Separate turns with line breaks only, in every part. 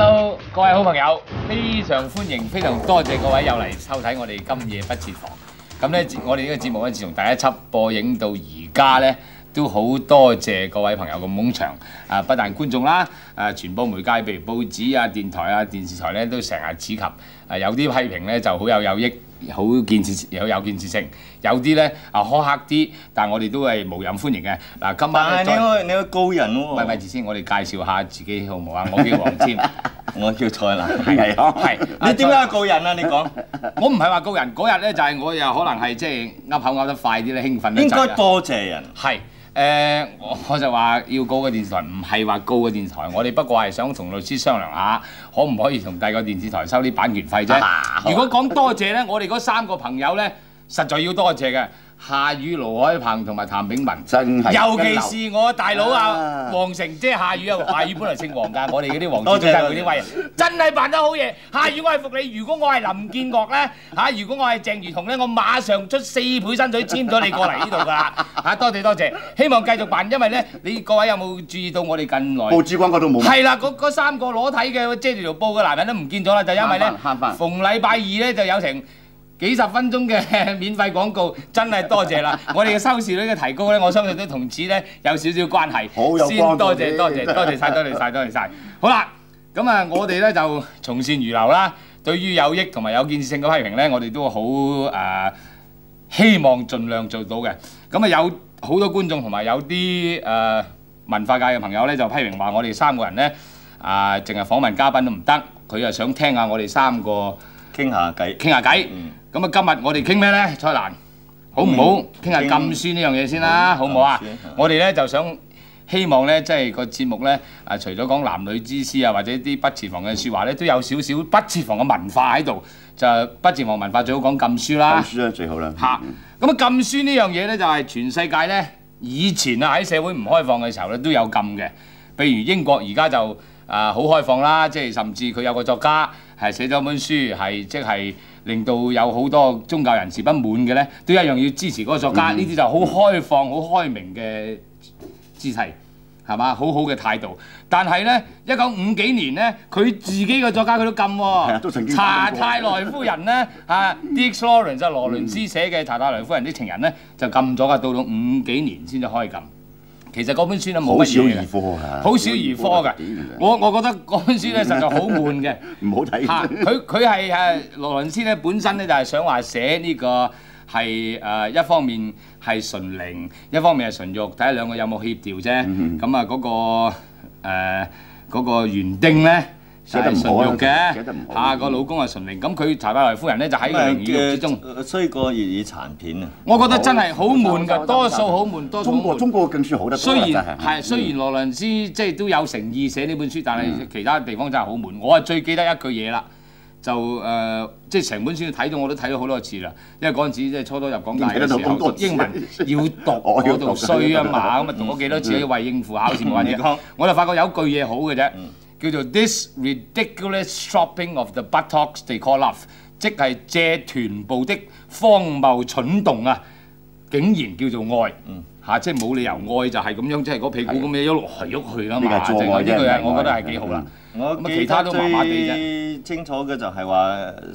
Hello， 各位好朋友，非常歡迎，非常多謝各位又嚟收睇我哋今夜不設防。咁咧，我哋呢個節目咧，自從第一輯播映到而家咧，都好多謝各位朋友嘅捧場。不但觀眾啦，傳播媒介譬如報紙啊、電台啊、電視台咧，都成日指及。有啲批評咧就好有益。好建設有建設性，有啲咧苛刻啲，但係我哋都係無任歡迎嘅。嗱，今晚
你個高人喎，
咪住先，我哋介紹下自己好唔好啊？我叫黃霑，
我叫蔡瀾，
係
你點解告人啊？你講，
我唔係話告人，嗰日咧就係我又可能係即係噏口噏得快啲咧，興奮得滯。
應該多謝人。
係。我就話要告個電視台，唔係話告個電視台，我哋不過係想同律師商量下，可唔可以同第二個電視台收啲版權費啫。如果講多謝咧，我哋嗰3個朋友咧，實在要多謝嘅。夏雨、盧海鵬同埋譚炳文，
真係
尤其是我大佬啊，黃成，即係夏雨啊，夏雨本來姓黃㗎，我哋嗰啲黃子中嗰啲位，真係辦得好嘢。夏雨我係服你，如果我係林建岳咧如果我係鄭如彤咧，我馬上出4倍薪水簽咗你過嚟呢度㗎啦多謝多謝，希望繼續辦，因為咧你各位有冇注意到我哋近來
報紙廣告都冇？
係啦，嗰3個裸體嘅遮住條布嘅男人都唔見咗啦，就因為咧逢禮拜二咧就有成幾十分鐘嘅免費廣告，真係多謝啦！我哋嘅收視率嘅提高咧，我相信都同此咧有少少關係。
好有
先多謝多謝多謝晒，多謝晒，多謝晒。好啦，咁我哋咧就從善如流啦。對於有益同埋有建設性嘅批評咧，我哋都好希望盡量做到嘅。咁有好多觀眾同埋有啲文化界嘅朋友咧，就批評話我哋3個人咧淨係訪問嘉賓都唔得，佢又想聽下我哋3個
傾下偈，
傾下偈。咁今日我哋傾咩咧？蔡瀾，好唔好傾下禁書呢樣嘢先啦？好唔好啊？我哋咧就想希望咧，即係個節目咧除咗講男女之私啊，或者啲不設防嘅説話咧，都有少少不設防嘅文化喺度。就不設防文化最好講禁書啦。
禁書啊，最好啦。
咁禁書呢樣嘢咧，就係全世界咧以前喺社會唔開放嘅時候咧都有禁嘅。譬如英國而家就好開放啦，即係甚至佢有個作家係寫咗本書，係即係令到有好多宗教人士不滿嘅咧，都一樣要支持嗰個作家。呢啲就好開放、好開明嘅姿勢，係嘛？好好嘅態度。但係咧，1950幾年咧，佢自己嘅作家佢都禁喎。查泰萊夫人咧，D.X. Lawrence 就羅倫斯寫嘅《查泰萊夫人的情人》咧，就禁咗㗎，到50幾年先至可以禁。其實嗰本書都冇乜嘢嘅，好少兒科㗎。我覺得嗰本書咧實在好悶嘅，
唔好睇。
佢係羅倫斯咧本身咧就係想話寫呢個係一方面係純靈，一方面係純肉，睇下兩個有冇協調啫。咁嗰個園丁咧係純肉嘅，個老公係純靈。咁佢查泰萊夫人咧就喺個靈與肉之中。
衰過粵語殘片啊！
我覺得真係好悶㗎，多數好悶，多數好悶。
中國嘅禁書好得多。
雖然羅倫斯即係都有誠意寫呢本書，但係其他地方真係好悶。我係最記得一句嘢啦，就即係成本書睇到我都睇咗好多次啦。因為嗰陣時即係初初入港大嘅時候，讀英文要讀，我讀衰啊嘛，咁啊讀咗幾多次為應付考試冇揾嘢。我就發覺有句嘢好嘅啫。叫做 This ridiculous stropping of the buttocks they call love， 即係借臀部的荒謬蠢動啊，竟然叫做愛。即係冇理由愛就係咁樣，即係嗰屁股咁樣喐嚟喐去㗎嘛。呢句嘢我覺得係幾好啦。咁其他都麻麻地啫。
最清楚嘅就係話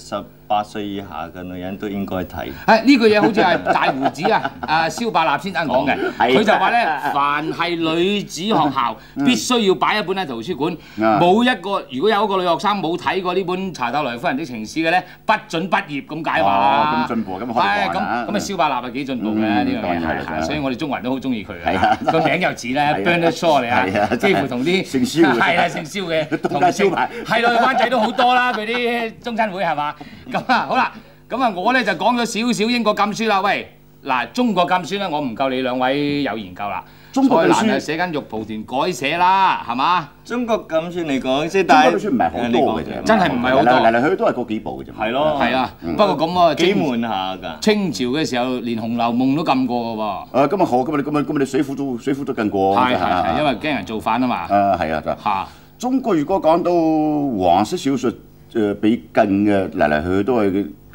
18歲以下嘅女人都應該睇。
呢句嘢好似係大胡子蕭伯納先生講嘅，佢就話咧，凡係女子學校必須要擺一本喺圖書館，冇一個如果有一個女學生冇睇過呢本《查泰萊夫人的情史》嘅咧，不准畢業咁解話。
咁進步咁開放啊！
咁蕭伯納係幾進步嘅呢樣嘢，所以我哋中國人都好中意佢嘅。個名又似咧 Bernard Shaw 嚟啊，幾乎同啲
姓蕭嘅
姓蕭嘅。同招牌係咯，灣仔都好多啦，佢啲中親會係嘛？咁好啦，我咧就講咗少少英國禁書啦。喂，嗱，中國禁書咧，我唔夠你2位有研究啦。中國禁書係寫緊肉蒲團改寫啦，係嘛？
中國禁書嚟講，即係
中國禁書唔係好多嘅啫，
真係唔係好多，
嚟去去都係嗰幾部嘅啫。
係咯，
係啊。不過咁啊，
幾悶下㗎。
清朝嘅時候，連《紅樓夢》都禁過㗎喎。
咁啊好，咁你水滸都禁過。
係，因為驚人造反啊嘛。
係啊，中國如果講到黃色小說被禁嘅嚟去去都係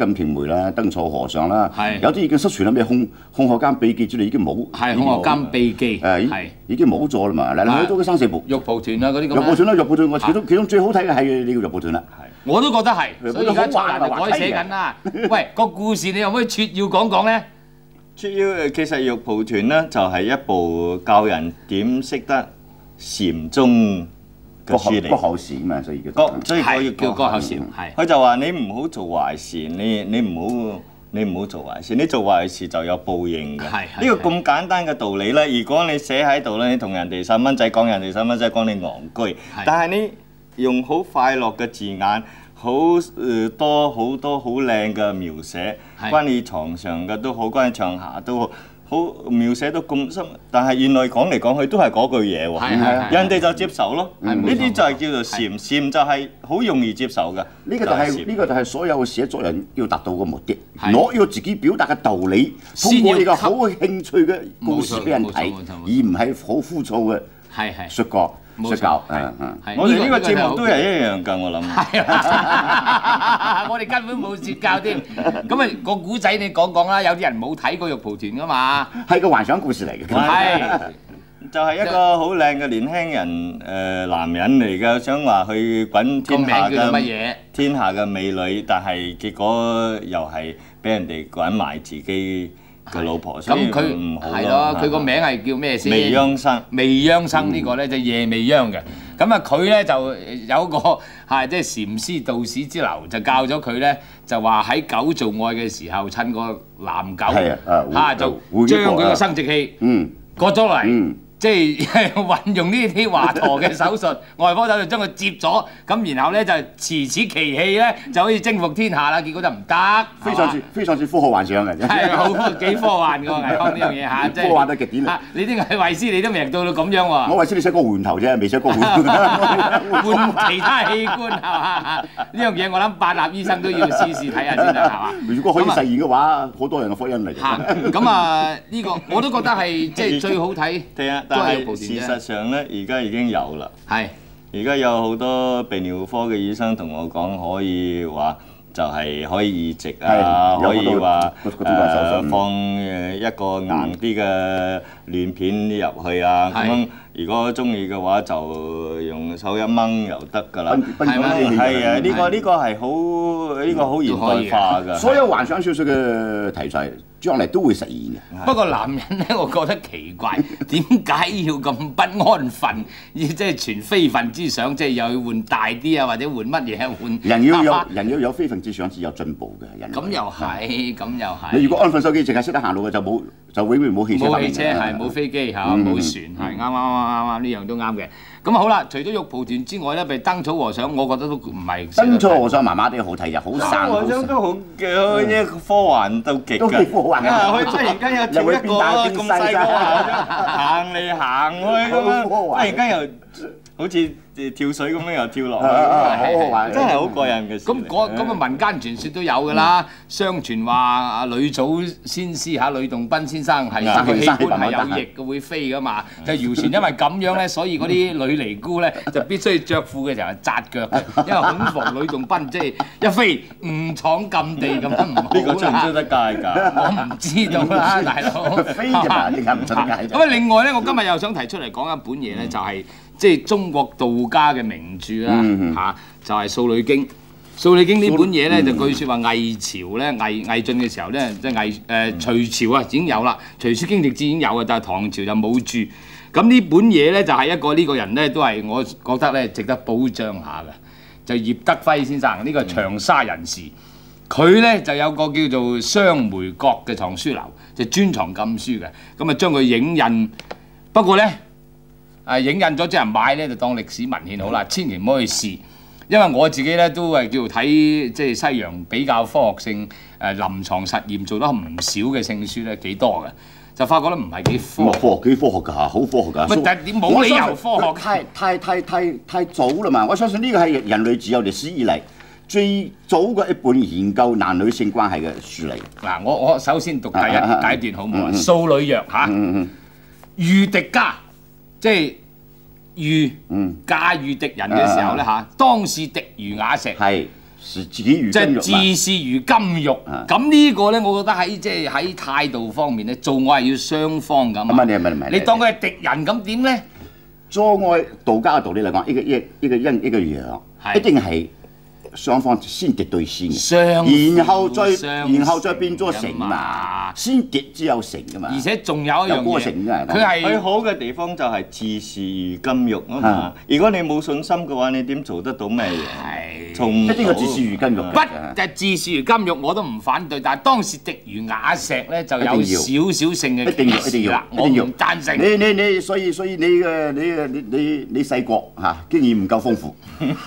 金瓶梅》啦，《燈錯和尚》啦，
係
有啲已經失傳啦，咩空學間秘記之類已經冇。
係《空學監秘記》係
已經冇咗啦嘛，嚟嚟去去都嗰3、4部。
玉蒲團啊嗰啲咁。
玉蒲團啦，玉蒲團我其中最好睇嘅係呢個玉蒲團啦。
我都覺得係，所以而家蔡瀾就改寫緊啦。喂，個故事你可唔可以撮要講講咧？
撮要其實玉蒲團咧就係一部教人點識得禪宗嘅書嚟。
國學禪嘛，所以叫。
所以我要
叫國學禪係。
佢就話你唔好做壞事，你唔好做壞事，你做壞事就有報應嘅。呢個咁簡單嘅道理咧，如果你寫喺度咧，你同人哋細蚊仔講，人哋細蚊仔講你戇居，但係你用好快樂嘅字眼，好多好靚嘅描寫，關你床上嘅都好，關你床下都好。好描寫到咁深，但係原來講嚟講去都係嗰句嘢喎，人哋就接受咯。呢啲就係叫做禪，禪就係好容易接受嘅。
呢個就係所有寫作人要達到嘅目的，攞要自己表達嘅道理，通過呢個好興趣嘅故事俾人睇，而唔係好枯燥嘅説教。我
哋呢個節目都係一樣㗎，我諗。
我哋根本冇説教添。咁啊個古仔你講講啦，有啲人冇睇過玉蒲團㗎嘛。係
個幻想故事嚟嘅。
係。就係一個好靚嘅年輕人，男人嚟嘅，想話去滾天下嘅美女，但係結果又係俾人哋滾埋自己嘅老婆，所以唔好咯。
係咯，佢個名係叫咩先？
未央生。
未央生呢個咧就夜未央嘅。咁啊佢咧就有個係即係禪師道士之流，就教咗佢咧，就話喺狗做愛嘅時候，趁個男狗就將佢個生殖器割咗落嚟。即係運用呢啲華佗嘅手術，外科手術將佢接咗，咁然後咧就持此奇器咧就可以征服天下啦。結果就唔得，
非常之科學幻想嘅啫。係
好幾科幻㗎喎，倪匡呢樣嘢嚇，即係
科幻到極點啊！
你啲魏維斯你都明到咁樣喎。
我維斯你寫個換頭啫，未寫個換
其他器官係嘛？呢樣嘢我諗八立醫生都要試試睇下先啦，係嘛？
如果可以實現嘅話，好多人嘅福音嚟。
咁啊呢個我都覺得係即係最好睇。
但係事實上咧，而家已經有啦。係，而家有好多泌尿科嘅醫生同我講，可以話就係可以移植啊，可以話放一個硬啲嘅嫩片入去啊。咁樣如果中意嘅話，就用手一掹又得㗎啦。係啊，呢個係好現代化㗎。
所有幻想小說嘅題材，將嚟都會實現嘅。
不過男人咧，我覺得奇怪，點解要咁不安分？即係存非分之想，即係又要換大啲啊，或者換乜嘢換？
人要有非分之想，至有進步嘅人。
咁又係，咁又係。
你如果安分守己，淨係識得行路嘅，就永遠冇汽車。
冇汽車係冇飛機係嘛，冇船係啱，呢樣都啱嘅。咁好啦，除咗玉蒲團之外咧，譬如燈草和尚，我覺得都唔係。
燈草和尚麻麻地好睇，又好散。
燈草和尚都好嘅，科幻到極㗎。都幾科幻㗎。佢突然間又跳一個咁細個行嚟行去咁樣，突然間又好似跳水咁樣又跳落去，真係好過癮嘅事。
咁啊民間傳說都有㗎啦，相傳話阿呂祖先師嚇呂洞賓先生係個器官係有翼嘅會飛㗎嘛，就謠傳因為咁樣咧，所以嗰啲女尼姑咧就必須要着褲嘅時候係紮腳嘅，因為恐防呂洞賓即係一飛誤闖禁地咁樣唔好啦。
呢個出唔出得街㗎？
我唔知道啦，大佬。
飛啫嘛，點解唔出得街啫？
咁啊，另外咧，我今日又想提出嚟講一本嘢咧，就係即係中國道家嘅名著啦，嚇就係《素女經》。《素女經》呢本嘢咧，就據說話魏朝咧魏晉嘅時候咧，即係隋朝啊已經有啦，《隋書經籍志》已經有嘅，但係唐朝就冇注。咁呢本嘢咧就係一個呢個人咧都係我覺得咧值得褒獎下嘅，就葉德輝先生呢個長沙人士。佢咧就有個叫做雙梅閣嘅藏書樓，就專藏禁書嘅。咁啊將佢影印，不過咧影印咗之後買咧就當歷史文獻好啦，千祈唔好去試。因為我自己咧都係叫做睇即係西洋比較科學性臨床實驗做得唔少嘅聖書咧幾多嘅，就發覺咧唔係幾科學。
幾科學㗎，好科學㗎。
但係點冇理由科學？
太早啦嘛！我相信呢個係人類自有歷史以嚟最早嘅一本研究男女性關係嘅書嚟。
嗱，我首先讀第一階段好唔好啊？素女曰嚇，遇敵家，即係駕馭敵人嘅時候咧嚇，當是敵如瓦石。係
視自己如金玉，
即係自視如金玉。咁呢個咧，我覺得喺即係喺態度方面咧，做愛係要雙方咁。
唔係
你當佢係敵人咁點咧？
做愛道家嘅道理嚟講，一個陰一個陽，一定係雙方先敵對先嘅，然後再變咗成嘛，先敵之有成噶嘛。
而且仲有一樣嘢，
佢好嘅地方就係自視如金玉啊嘛。如果你冇信心嘅話，你點做得到咩嘢？
一定要自視如金玉。
不，就自視如金玉我都唔反對，但係當時敵如瓦石咧，就有少少性嘅歧視啦。我唔贊成。
所以你細個嚇經驗唔夠豐富，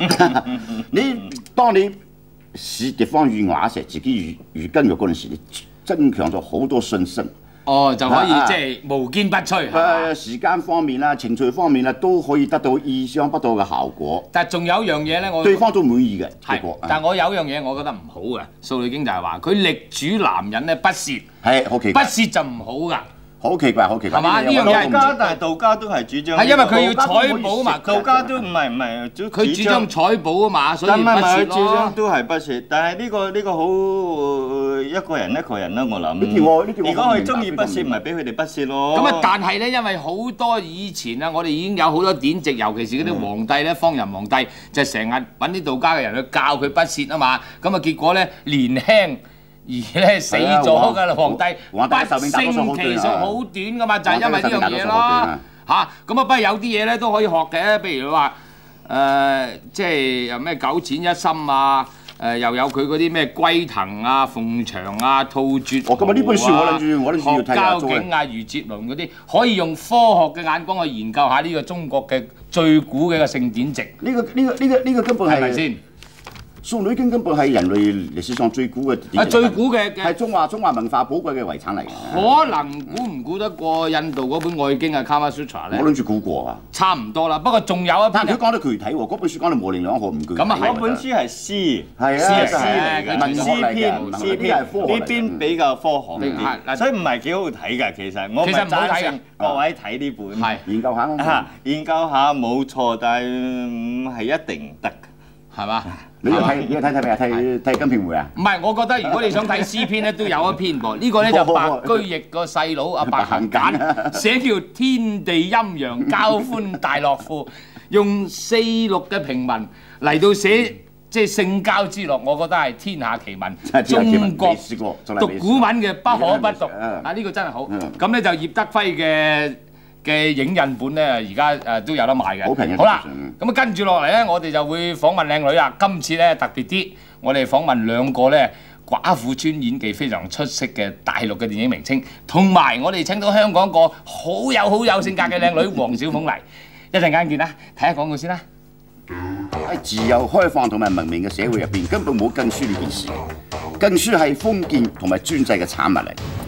當你視敵方如瓦石，自己如金玉嗰陣時，你增強咗好多信心。
哦，就可以即係無堅不摧。
時間方面啦、情緒方面啦，都可以得到意想不到嘅效果。
但係仲有一樣嘢咧，
對方都滿意嘅結果。
但係我有一樣嘢，我覺得唔好嘅，《素女經》就係話佢力主男人咧不屑，
係好奇怪，
不屑就唔好㗎。
好奇怪，係
嘛？呢樣嘢
但係道家都係主張。
係因為佢要採寶嘛，
道家都唔係，
佢主張採寶啊嘛，所以不屑
主張都係不屑，但係呢個好一個人啦，我諗。如果佢中意不屑，咪俾佢哋不屑咯。
咁啊，但係咧，因為好多以前啊，我哋已經有好多典籍，尤其是嗰啲皇帝咧，方人皇帝就成日揾啲道家嘅人去教佢不屑啊嘛，咁啊結果咧年輕。而咧死咗嘅皇帝，不勝其數好短噶嘛，就係因為呢樣嘢咯嚇。咁啊，不過有啲嘢咧都可以學嘅，譬如話即係又咩九淺一深啊，又有佢嗰啲咩龜騰啊、鳳翔啊、吐絕
咁啊，呢本書我諗住要睇下。
學交境啊、余哲倫嗰啲，可以用科學嘅眼光去研究下呢個中國嘅最古嘅一個聖典籍。
呢個根本係
咪先？
《素女經》根本係人類歷史上最古嘅典籍，
最古嘅
係中華文化寶貴嘅遺產嚟嘅。
可能估唔估得過印度嗰本《愛經》啊，《Kama Sutra》咧？
我諗住估過啊。
差唔多啦，不過仲有一篇。
但佢講得具體喎，嗰本書講得模棱兩可，唔具體。
咁啊，嗰本書係詩，
係啊，
詩篇，呢邊比較科學啲，所以唔係幾好睇㗎。其實我唔贊成各位睇呢本，
係
研究下啦。
研究下冇錯，但係唔係一定唔得㗎，
係嘛？
你睇咩啊？睇金瓶梅啊？
唔係，我覺得如果你想睇詩篇咧，都有一篇噃。呢個咧就白居易個細佬阿白行簡寫叫《天地陰陽交歡大樂賦》，用4、6嘅平民嚟到寫即係性交之樂，我覺得係天下奇聞，中國讀古文嘅不可不讀。啊，呢個真係好。咁咧就葉德輝嘅影印本咧，而家都有得賣嘅。
好平嘅。
好啦，咁啊跟住落嚟咧，我哋就會訪問靚女啦。今次咧特別啲，我哋訪問2個咧寡婦村演技非常出色嘅大陸嘅電影明星，同埋我哋請到香港個好有性格嘅靚女黃小鳳嚟。一陣間見啦，睇下廣告先啦。
喺自由開放同埋文明嘅社會入邊，根本冇禁書呢件事。禁書係封建同埋專制嘅產物嚟。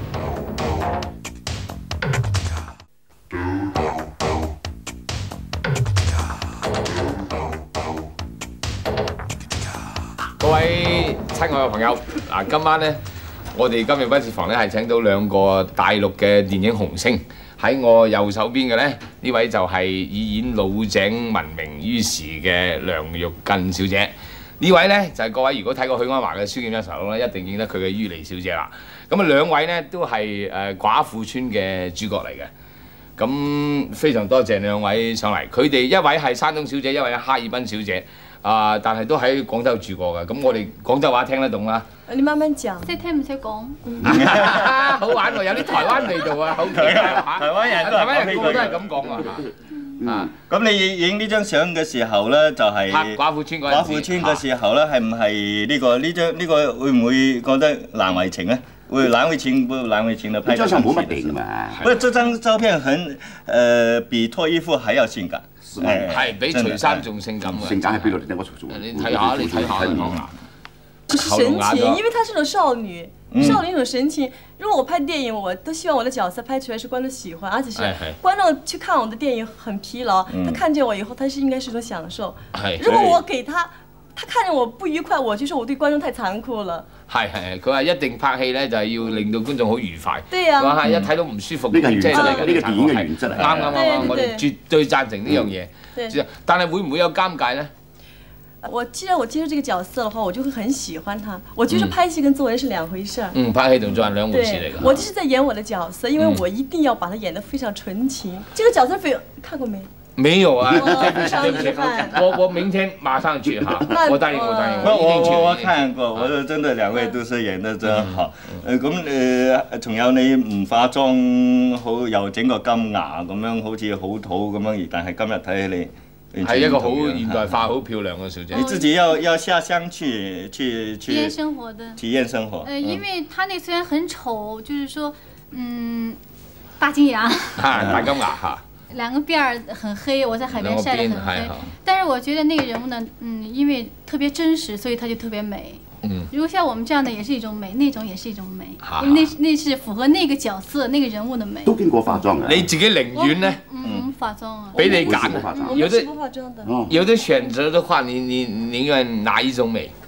各位親愛嘅朋友，嗱，今晚咧，我哋今日不設防咧係請到2個大陸嘅電影紅星。喺我右手邊嘅咧，呢位就係以演老井聞名於時嘅梁玉近小姐。呢位咧就係各位如果睇過許鞍華嘅《書劍恩仇錄》咧，一定認得佢嘅于妮小姐啦。咁啊2位咧都係寡婦村嘅主角嚟嘅。咁非常多謝2位上嚟，佢哋一位係山東小姐，一位係哈爾濱小姐。但係都喺廣州住過㗎，咁我哋廣州話聽得懂啦。
你慢慢講，
識聽唔識講？
好玩喎，有啲台灣味道啊，好奇啊！台灣人個個都係咁講啊。
咁你影呢張相嘅時候咧，就係
寡婦村
嘅時候咧，係唔係呢個會唔會覺得難為情咧？會難為情的拍。
呢張相冇乜定㗎嘛。
不過這張照片比脫衣服還要性感。
係比除衫仲性感嘅。
性感喺邊度？你等我做。
你睇下，
就是神情，因為她是種少女，少女那種神情。如果我拍電影，我都希望我的角色拍出來是觀眾喜歡，而且是觀眾去看我的電影很疲勞，他看見我以後，他是應該是一種享受。如果我給他看見我不愉快，我就說我對觀眾太殘酷了。
係，佢話一定拍戲咧，就係要令到觀眾好愉快。
對啊。
話一睇到唔舒服，
呢個係原則嚟嘅，呢個電影嘅原則嚟。啱，
我哋絕對贊成呢樣嘢。但係會唔會有尷尬咧？
既然我接受这个角色的话，我就会很喜歡他。我覺得拍戲跟做人是兩回事。
拍戲同做人兩回事嚟㗎。
我就是在演我的角色，因為我一定要把它演得非常純情。這個角色看過沒？
沒有啊，我明天馬上去哈，我答應，
我看過，我說真的兩位都是演得真好。咁仲有你唔化妝好又整個金牙咁樣，好似好土咁樣，但係今日睇起你
係一個好現代化、好漂亮嘅小姐。
你自己要下鄉去
體驗生活的。
體驗生活。
因為他那雖然很醜，就是說，大金牙。
大金牙哈。
兩個辮兒很黑，我在海邊曬得很黑。但是我覺得那個人物呢，因為特別真實，所以它就特別美。如果像我們這樣的也是一種美，那種也是一種美，因為那是符合那個角色、那個人物的美。
都經過化妝嘅。
你自己寧願呢？
化妝啊。
俾你揀，有的選擇的話，你寧願哪一種美？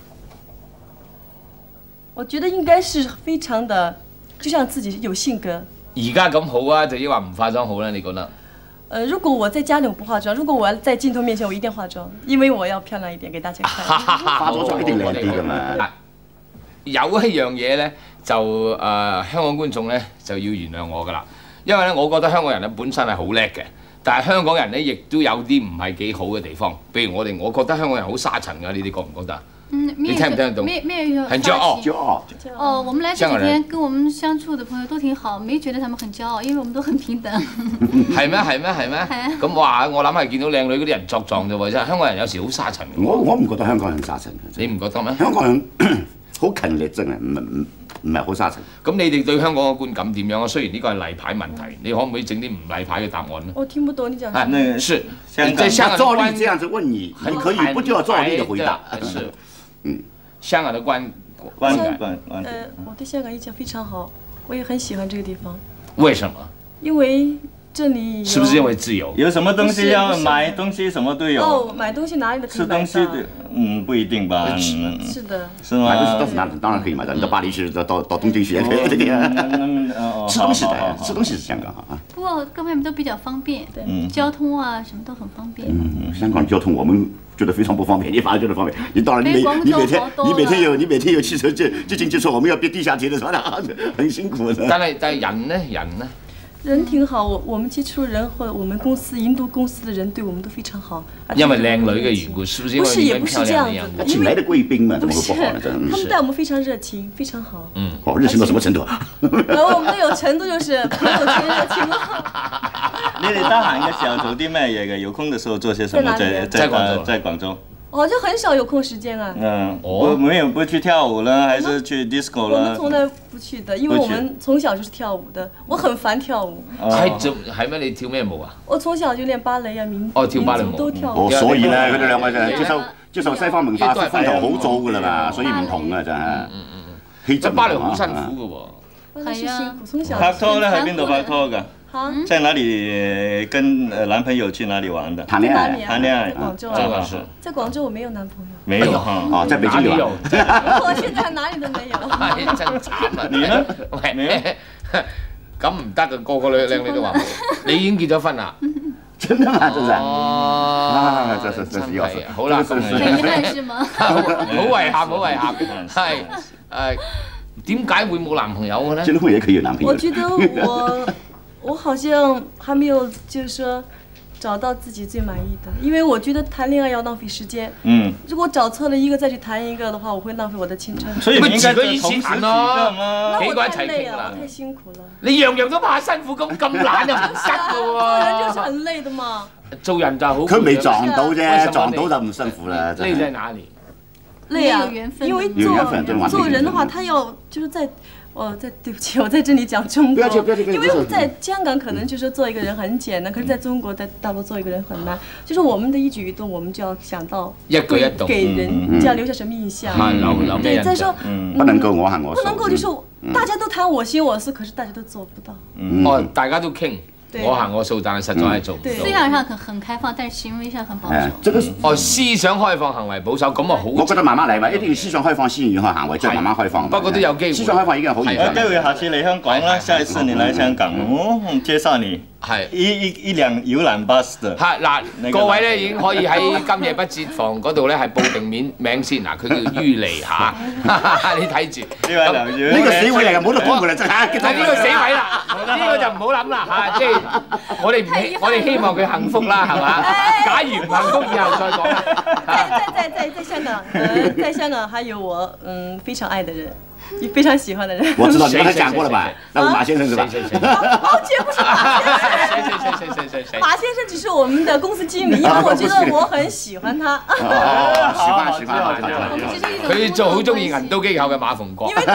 我覺得應該是非常的，就像自己有性格。
而家咁好啊，就抑或唔化妝好呢？你覺得？
如果我在家裏我不化妝，如果我要在鏡頭面前，我一定化妝，因為我要漂亮一點給大家看。
化咗妝一定靚啲㗎嘛。
有一樣嘢呢，就香港觀眾呢就要原諒我㗎啦，因為呢，我覺得香港人呢本身係好叻嘅，但係香港人呢亦都有啲唔係幾好嘅地方，譬如我覺得香港人好沙塵㗎，你哋覺唔覺得？你聽唔聽得懂？很驕傲。
哦，我們來這幾天跟我們相處的朋友都挺好，沒覺得他們很驕傲，因為我們都很平等。
係咩？咁哇！我諗係見到靚女嗰啲人作狀啫喎，真係香港人有時好沙塵。
我唔覺得香港人沙塵。
你唔覺得咩？
香港人好勤力真係，唔係好沙塵。
咁你哋對香港嘅觀感點樣啊？雖然呢個係例牌問題，你可唔可以整啲唔例牌嘅答案呢？
我聽不懂你講。
那是
你在香港照例這樣子問你，你可以不就要照例的回答？
是。香港的觀感。
我對香港印象非常好，我也很喜歡這個地方。
為什麼？
因為這裡
是不是因為自由？
有什麼東西要買東西，什麼都有。
哦，買東西哪裡都可以買到。
吃東西不一定吧。
是的。
是嗎？
買東西倒是當然可以買到，你到巴黎去，到東京去也可以。吃東西是香港啊。
不過各方面都比較方便，交通啊什麼都很方便。
香港交通我們覺得非常不方便，你反而覺得方便。你當然你每天有汽車進去，說我們要變地下鐵的時候，很辛苦的。
但係人呢？
人挺好，我們接觸人或者我們公司印度公司的人對我們都非常好。
因為靚女嘅緣故，是不是因為
也不是這樣子，
請來的貴賓嘛，怎麼會不好呢？
他們對我們非常熱情，非常好。
熱情到什麼程度？
我們都有程度，就是朋友圈熱情咯。
你哋得閒嘅時候做啲咩嘢嘅？有空嘅時候做些什麼？在廣州。
我就很少有空時間啊。
不去跳舞了，還是去 disco 了？
我們從來不去的，因為我們從小就是跳舞的。我很煩跳舞。
係咩？你跳咩舞啊？
我從小就練芭蕾啊，民
跳芭蕾舞
都跳舞。
所以呢，佢哋兩位就接受西方文化熏陶好早㗎啦嘛，所以唔同啊真係。
咁芭蕾好辛苦㗎喎。
係啊，從小。
拍拖咧喺邊度拍拖㗎？在哪里跟男朋友去哪里玩的？
談戀愛。
談戀愛。
廣州啊。在廣州我沒有男朋友。
沒有哈。
在北京有。
我現在哪裡都沒有。
真慘啊！
你呢？
咁唔得㗎，個個靚女都話冇。你已經結咗婚啦？
真的嗎？真係。
哦。
這是要死。
好啦，
很遺憾是嗎？
好遺憾，係點解會冇男朋友嘅呢？
結了婚也可以有男朋友。
我覺得我好像還沒有，就是說找到自己最滿意的，因為我覺得談戀愛要浪費時間。如果找錯了一個再去談一個的話，我會浪費我的青春。
所以你應該
一起談咯，幾個一齊傾啦。
太辛苦了。
你樣樣都怕辛苦，咁懶又唔得㗎喎。
做人就是很累的嘛。
做人就好。
佢未撞到啫，撞到就唔辛苦啦。
累在哪裡？
累啊，因為做人的話，他要就是在。對不起，我在這裡講中國，因為在香港可能就是做一個人很簡單，可是在中國在大陸做一個人很難。就是我們的一舉一動，我們就要想到
一舉一動，
給人就要留下什麼印象。對，再說
不能夠我行我素，
不能夠就是大家都談我行我素，可是大家都做不到。
哦，大家都傾。我行我素，但係實在係做唔到。
思想上很開放，但係行為上很保守。
思想開放，行為保守，咁啊好。
我覺得慢慢嚟嘛，一定要思想開放先，然後行為再慢慢開放。
不過都有機會。
思想開放已經好嚴。
有機會下次嚟香港啦，下一次你來香港，介紹你。
係
一輛遊覽巴士的。
係嗱，各位咧已經可以喺今夜不設防嗰度咧係報定名先嗱，佢叫於利嚇，你睇住。
呢個死位嚟嘅，冇得講㗎啦，真係。
呢個死位啦，呢個就唔好諗啦嚇，即係我哋希望佢幸福啦，係嘛？假如唔幸福，以後再講啦。
在香港還有我非常愛的人。非常喜歡的人，
我知道你剛才講過了吧？那是馬先生是吧？
抱歉，不是馬先生。馬先生只是我們的公司經理，因為我覺得我很喜歡他。
喜歡。
佢做好中意銀都機構嘅馬逢國。
因為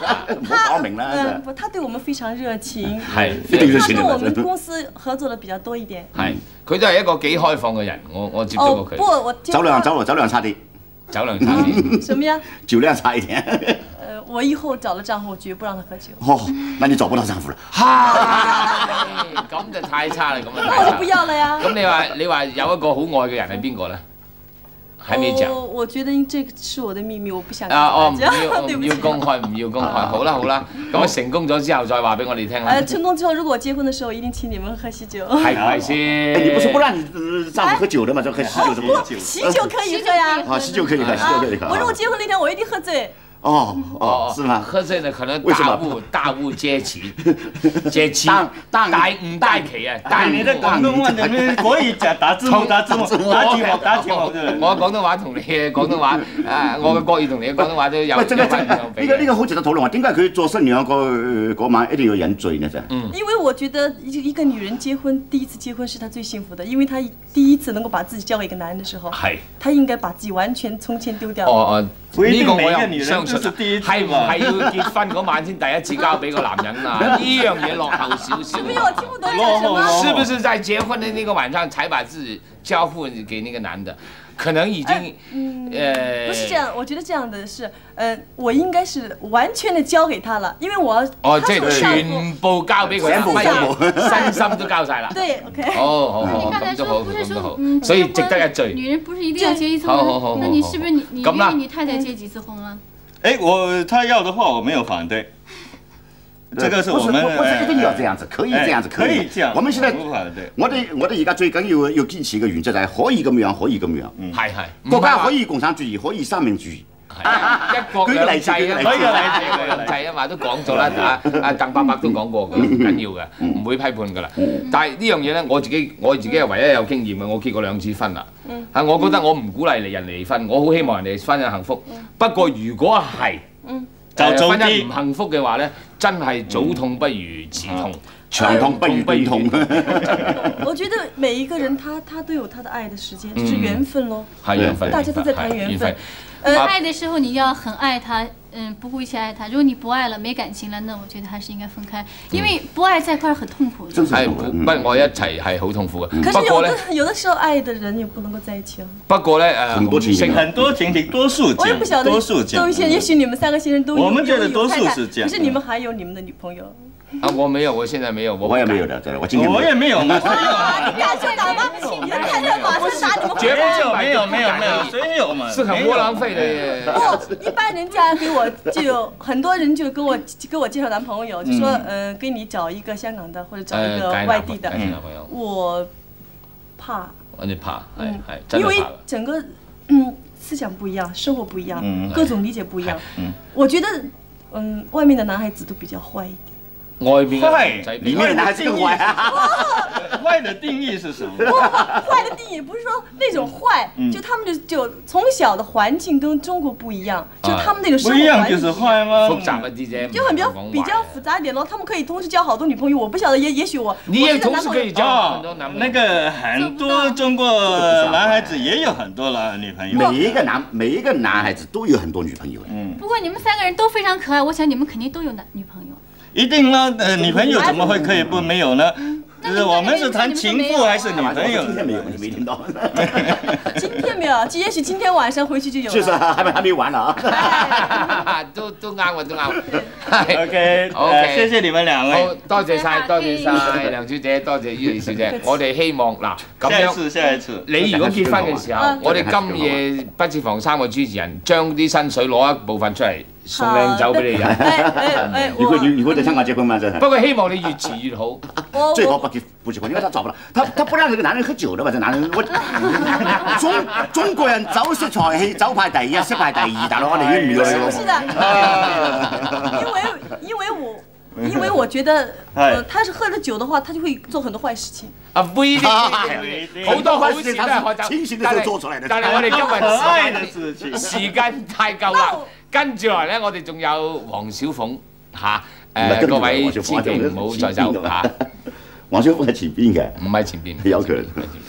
他對我們非常熱情，
係，
他跟我們公司合作的比較多一點。
係，佢都係一個幾開放嘅人，我接觸過佢。
不，我
酒量差啲。
酒量差啲。
什麼呀？
酒量差一點。
我以後找了丈夫，我絕對不讓他喝酒。
哦，那你找不到丈夫了。
咁就太差啦，咁啊。
那我就不要了呀。
咁你話有一個好愛嘅人係邊個咧？還沒講。
我覺得這個是我的秘密，我不想。
唔要公開，唔要公開。好啦，咁啊成功咗之後再話俾我哋聽啦。
成功之後，如果我結婚的時候，一定請你們喝喜酒。
係咪先？
你不是不讓你丈夫喝酒的嗎？就喝喜酒怎麼喝酒？
喜酒可以喝呀。
啊，喜酒可以喝，喜酒可以喝。
我如果結婚那天，我一定喝醉。
是嗎？
喝醉呢，可能大霧接旗，大誤大旗啊！
但你的廣東話點樣可以打字幕？打字幕我
廣東話同你嘅廣東話，我嘅國語同你嘅廣東話都有。
喂，呢個好值得討論啊！點解佢做新娘嗰晚一定要飲醉呢？
因為我覺得一個女人結婚，第一次結婚是她最幸福的，因為她第一次能夠把自己交給一個男人的時候，她應該把自己完全從前丟掉。
呢個我又唔相信，係唔係要結婚嗰晚先第一次交俾個男人啊？呢樣嘢落後少少。是不是在結婚的那個晚上才把自己交付給那個男的？可能已經
不是這樣，我覺得這樣的是，我應該是完全的交給他了，因為我
即係全部交俾佢，身心都交晒啦。
對 ，OK。
好，咁都好，所以值得一醉。
女人不是一定要結一次婚，那你是不是你願意你太太結幾次婚啊？
他要的話我沒有反對。這個是我們
不是一定要這樣子，可以這樣子，可以這樣。我們現在我哋而家最緊要堅持嘅原則就係可以咁樣，可以咁樣。
係。
國家可以共產主義，可以三民主義。
一國兩制啊嘛，都講咗啦，阿鄧伯伯都講過㗎，唔緊要嘅，唔會批判㗎啦。但係呢樣嘢咧，我自己係唯一有經驗嘅，我結過2次婚啦。我覺得我唔鼓勵人離婚，我好希望人哋婚姻幸福。不過如果係婚姻唔幸福嘅話咧，真係早痛不如遲痛，
長痛不如短痛。
我覺得每一個人他都有他的愛的時間，就是緣分咯。
係緣分，
大家都在談緣分。
愛的時候你要很愛他，不顧一切愛他。如果你不愛了，沒感情了，那我覺得還是應該分開，因為不愛在一塊很痛苦的。
係不愛一齊係好痛苦嘅。
可是有的時候愛的人也不能夠在一起哦。
不過咧
很多情形，多數
我也不曉得，都一些，也許你們3個先生都有，
我們覺得多數是這樣。
可是你們還有你們的女朋友。
我沒有，我現在沒有，
我也沒有的，我今天
我也沒有嘛。
你敢去打嗎？你的太太馬上打你們。
絕不
沒有，誰有嘛？
是很窩囊廢的耶。
不，一般人家給我就很多人就給我介紹男朋友，就說給你找一個香港的或者找一個外地的。我怕。
你怕，係，
因為整個思想不一樣，生活不一樣，各種理解不一樣。我覺得外面的男孩子都比較壞一點。
外面
壞，裡面的男孩子更壞啊！
壞的定義是什麼？
壞的定義不是說那種壞，就他們就從小的環境跟中國不一樣，就他們那個生活環境
就是壞嗎？
複雜一啲啫，
就很比較複雜一點咯。他們可以同時交好多女朋友，我不曉得，也許
你也同時可以交很多男朋友。
那個很多中國男孩子也有很多女朋友。
每一個男孩子都有很多女朋友。
不過你們3個人都非常可愛，我想你們肯定都有女朋友。
一定啦，女朋友怎麼會可以不沒有呢？就是我們是談情婦還是女朋友？
今天沒有，你沒聽到。
今天沒有，也許今天晚上回去就有了。
就是還沒完了
啊。都啱我都啱。
OK，謝謝你們兩位。
好，多謝晒梁小姐，多謝於麗小姐。我哋希望嗱咁樣，
下一次
你如果結婚嘅時候，我哋今夜不設防3個主持人將啲薪水攞一部分出嚟送靚酒俾你飲。
如果再参加结婚嘛，真係。
不過希望你越遲越好。
最好不結婚，因為他找不到，他不讓這個男人喝酒的吧？這男人中國人酒色財氣，酒排第一，色排第二，大佬我哋遠唔遠
是不是的？因為我覺得，他是喝了酒的話，他就會做很多壞事情。
啊，不一定，好多好事都係學習。
清醒的時候做出來的。
但係我哋今日時間太夠啦，跟住落嚟咧，我哋仲有黃小鳳嚇，各位千祈唔好再走嚇。
黃小鳳喺前邊嘅，
唔係前邊，
有佢。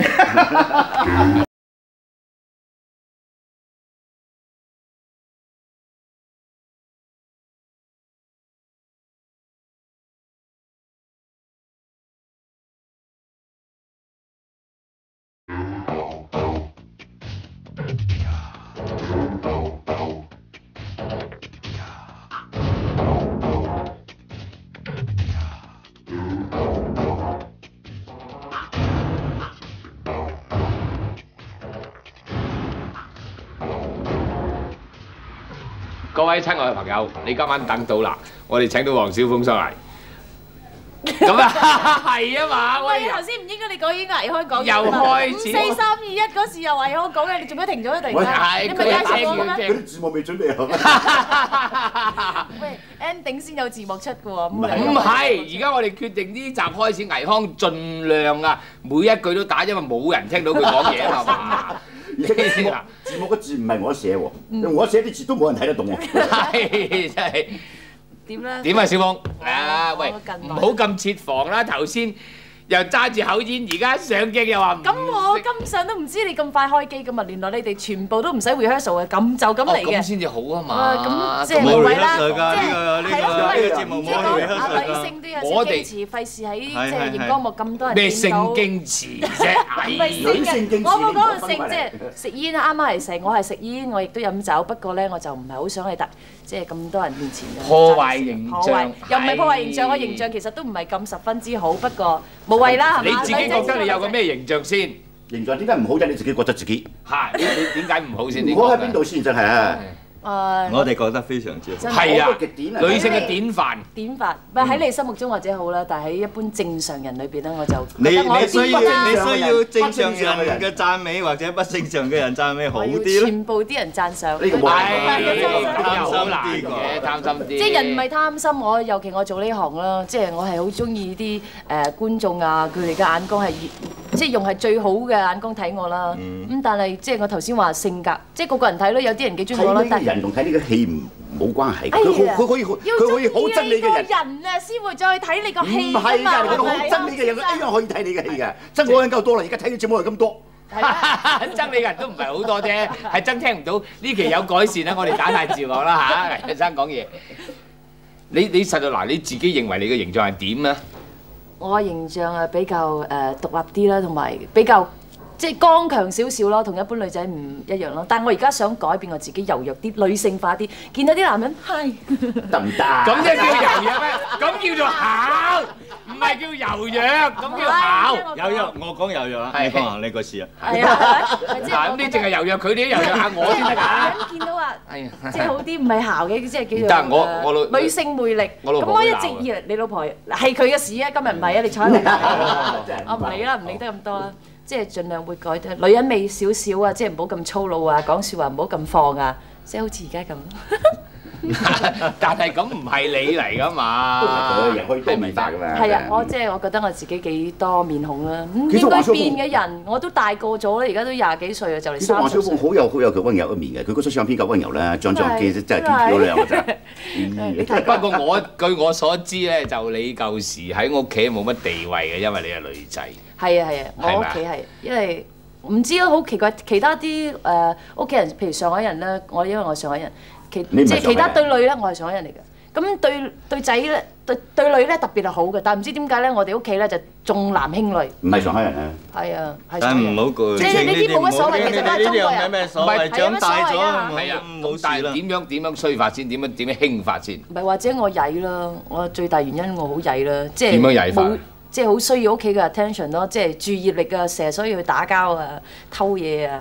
各位親愛嘅朋友，你今晚等到啦，我哋請到黃小鳳上嚟。咁啊，係啊嘛！
喂，頭先唔應該你講，應該倪匡講。
又開始。
5、4、3、2、1嗰時又倪匡講嘅，你做咩停咗突然間？你咪介紹我咩？
嗰啲字幕未準備好。
喂 ，ending 先有字幕出嘅喎。
唔係，而家我哋決定呢集開始，倪匡盡量啊，每一句都打，因為冇人聽到佢講嘢啊嘛。
字幕嘅字唔係我寫喎，我寫啲字都冇人睇得懂喎。
係真係。
點咧？
點啊，小鳳？啊，喂，唔好咁設防啦！頭先又揸住口煙，而家上鏡又話唔。
咁我今上都唔知你咁快開機㗎嘛？原來你哋全部都唔使 rehearsal 嘅，咁就咁嚟嘅。
咁先至好啊嘛！
咁即係無謂啦，
呢個節目冇 rehearsal
㗎。女性都有啲矜持，費事喺即係熒光幕咁多人
咩性
見到。
矜持啫？
唔係性嘅，我冇講到性，即係食煙啱啱係食，我係食煙，我亦都飲酒，不過咧我就唔係好想去即係咁多人面前
破壞形象，
又唔係破壞形象，我形象其實都唔係咁十分之好，不過無謂啦，係嘛？
你自己覺得你有個咩形象先？
形象點解唔好啫？你自己覺得自己
係你點解唔好先？
唔好喺邊度先真係啊！
我哋覺得非常之好。
係啊，女性嘅典範。
典範，唔係喺你心目中或者好啦，但係喺一般正常人裏邊咧，我就
你需要正常人嘅讚美或者不正常嘅人讚美好啲咧？
全部啲人讚賞。
呢個冇
貪心啲嘅，貪心啲。
即係人唔係貪心，我尤其我做呢行啦，即係我係好中意啲觀眾啊，佢哋嘅眼光係即係用係最好嘅眼光睇我啦。咁但係即係我頭先話性格，即係個個人睇咯，有啲人幾中意我啦，但係。
人同睇呢個戲冇關係，佢可以好憎你嘅
人啊，先會再去睇你個戲㗎嘛。
唔係㗎，佢好憎你嘅人，佢一樣可以睇你嘅戲㗎。憎我人夠多啦，而家睇嘅節目係咁多。
憎你嘅人都唔係好多啫，係真聽唔到。呢期有改善啦，我哋打大字幕啦嚇。倪生講嘢，你實在嗱，你自己認為你嘅形象係點咧？
我嘅形象係比較獨立啲啦，同埋比較。即係剛強少少咯，同一般女仔唔一樣咯。但係我而家想改變我自己，柔弱啲、女性化啲。見到啲男人係
得唔得？
咁即係叫柔弱咩？咁叫做姣，唔係叫柔弱，咁叫姣。
柔弱，我講柔弱啊！你講下你個事啊！
係啊，
咁你淨係柔弱，佢哋都柔弱下我先得㗎。
咁見到話，即係好啲，唔係姣嘅，即係叫
做
女性魅力。咁我一直以為你老婆係佢嘅事啊，今日唔係啊，你坐喺度。我唔理啦，唔理得咁多啦。即係盡量會改啲女人味少少啊，即係唔好咁粗魯啊，講説話唔好咁放啊，即係好似而家咁。
但係咁唔係你嚟㗎嘛，
人可以多面化㗎嘛。
係啊，我覺得我自己幾多面孔啦。應該變嘅人，我都大個咗啦，而家都20幾歲啦，就嚟30歲。
其實黃小鳳好有佢溫柔一面嘅，佢嗰出相片夠溫柔啦，張機真係幾漂亮㗎真。
不過據我所知咧，就你舊時喺屋企冇乜地位嘅，因為你係女仔。係
啊，我屋企係，因為唔知啊，好奇怪，其他啲屋企人，譬如上海人咧，因為我係上海人，即係其他對女咧，我係上海人嚟嘅。咁對仔咧，對女咧特別係好嘅，但係唔知點解咧，我哋屋企咧就重男輕女。唔係
上海人啊。係
啊，係。
但係唔好講。
即係呢啲冇乜所謂，其實都係中國人。
唔係長大咗，
係啊，冇事啦。點樣衰法先？點樣興法先？
唔係或者我曳啦，我最大原因我好曳啦，即係
點樣曳法？
即係好需要屋企嘅 attention 咯，即係注意力啊，成日所以去打交啊、偷嘢啊，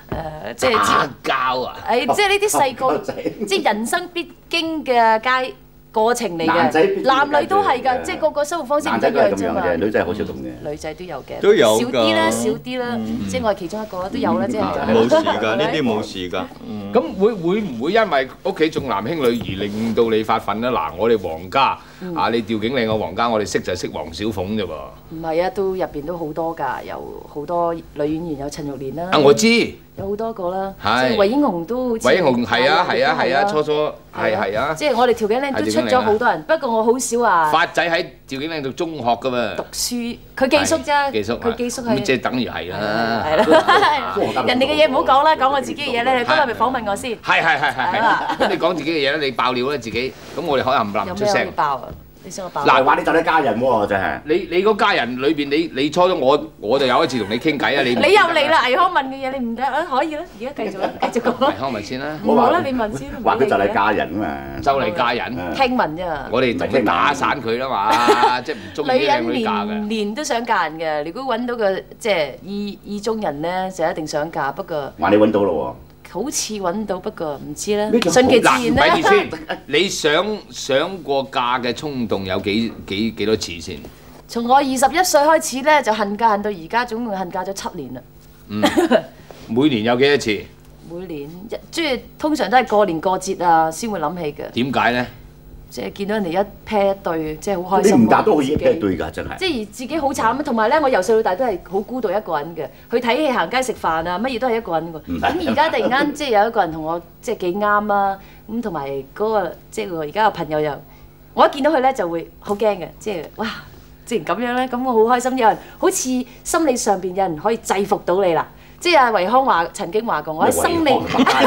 即係
打交啊！
即係呢啲細個，即係人生必經嘅過程嚟嘅，男女都係㗎，即係個個生活方式唔一樣啫嘛。
女仔好少咁嘅，
女仔都有嘅，
都有
少啲啦，少啲啦，即係我係其中一個都有啦，即係
冇事㗎，呢啲冇事㗎。
咁會唔會因為屋企重男輕女而令到你發奮咧？嗱，我哋黃家你調景嶺個黃家，我哋識就係識黃小鳳啫噃。
唔係啊，都入邊都好多㗎，有好多女演員，有陳玉蓮啦。
我知。
有好多個啦，即係韋英雄都好似。
韋英雄係啊，初係啊。
即係我哋調景嶺都出咗好多人，不過我好少話。
發仔喺調景嶺讀中學㗎嘛。
讀書，佢寄宿啫。佢寄宿係。
即係等於係啦。
係啦。人哋嘅嘢唔好講啦，講我自己嘅嘢咧。你今日咪訪問我先。
係。咁你講自己嘅嘢咧，你爆料咧自己，咁我哋可能唔出聲。
有咩要爆啊？你想我爆？
嗱，話你就你家人喎，真係。
你嗰家人裏邊，你初中我就有一次同你傾偈啊，你
又嚟啦！倪匡問嘅嘢你唔得啊，可以啦，而家繼續啦，繼續講。
倪匡問先啦。
唔好啦，你問先。
話佢就你家人啊嘛。
就你家人。
聽聞啫。
我哋同佢打散佢啦嘛，即係唔中意靚女嫁嘅。
女人年都想嫁人嘅，如果揾到個即係意中人咧，就一定想嫁。不過
話你揾到咯喎。
好似揾到，不過唔知咧，順其自然啦。
咪住先，你想過嫁嘅衝動有幾多次先？
從我21歲開始咧，就恨嫁恨到而家，總共恨嫁咗7年啦。
每年有幾多次？
每年即係通常都係過年過節啊，先會諗起嘅。
點解咧？
即係見到人哋一 pair 一對，即係好開心。
你唔嫁都可以一 pair 對㗎，真係。
即係自己好慘，同埋咧，我由細到大都係好孤獨一個人嘅。去睇戲、行街、食飯啊，乜嘢都係一個人喎。咁而家突然間即係有一個人同我即係幾啱啊！咁同埋嗰個即係我而家個朋友又，我一見到佢咧就會好驚嘅，即係哇！既然咁樣咧，咁我好開心，有人好似心理上邊有人可以制服到你啦。即係阿維康曾經話過，我喺生理，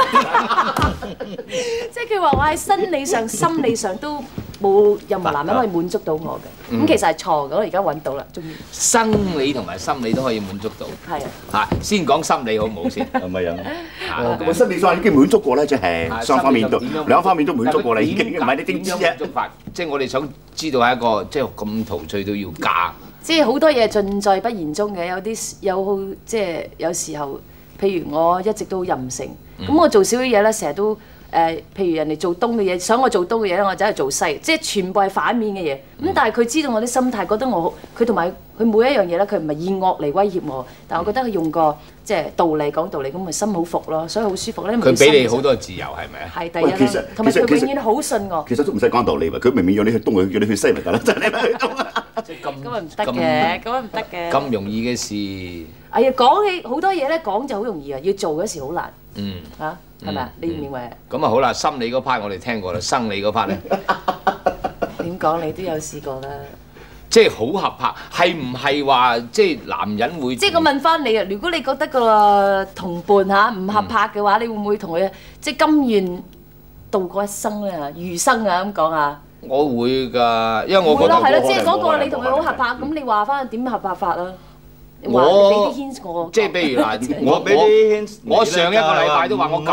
即係佢話我喺生理上、心理上都冇任何男人可以滿足到我嘅。咁其實係錯嘅，我而家揾到啦，終於。
生理同埋心理都可以滿足到。
係啊。
先講心理好唔好先？
係咪啊？
咁心理上已經滿足過啦，即係雙方面都兩方面都滿足過啦，已經唔係你點知啫？
即係我哋想知道係一個即係咁陶醉都要嫁。
即係好多嘢盡在不言中嘅，即係有時候，譬如我一直都好任性，咁我做少啲嘢咧，成日都譬如人哋做東嘅嘢，想我做東嘅嘢咧，我走去做西，即係全部係反面嘅嘢。咁但係佢知道我啲心態，覺得我好，佢同埋佢每一樣嘢咧，佢唔係以惡嚟威脅我，但係我覺得佢用個即係道理講道理，咁咪心好服咯，所以好舒服咧。
佢俾你好多自由係咪啊？
係第一啦，同埋佢永遠好信我。
其實都唔使講道理喎，佢明明要你去東，佢叫你去西咪得啦，真係去東啊！
咁啊唔得嘅，咁啊唔得嘅。
咁容易嘅事。
哎呀，講起好多嘢咧，講就好容易啊，要做嗰時好難。嚇係咪啊？你唔認為啊？
咁啊好啦，心理嗰 part 我哋聽過啦，生理嗰 part 咧
點講？你都有試過啦。
即係好合拍，係唔係話即係男人會？
即係我問翻你啊，如果你覺得個同伴嚇唔合拍嘅話，你會唔會同佢即係甘願度過一生咧？餘生啊咁講啊？
我會㗎，因為我覺得
係咯，即係嗰個你同佢好合拍，咁你話翻點合拍法啊？俾啲 hint 我，
即係譬如嗱，我上一個禮拜都話我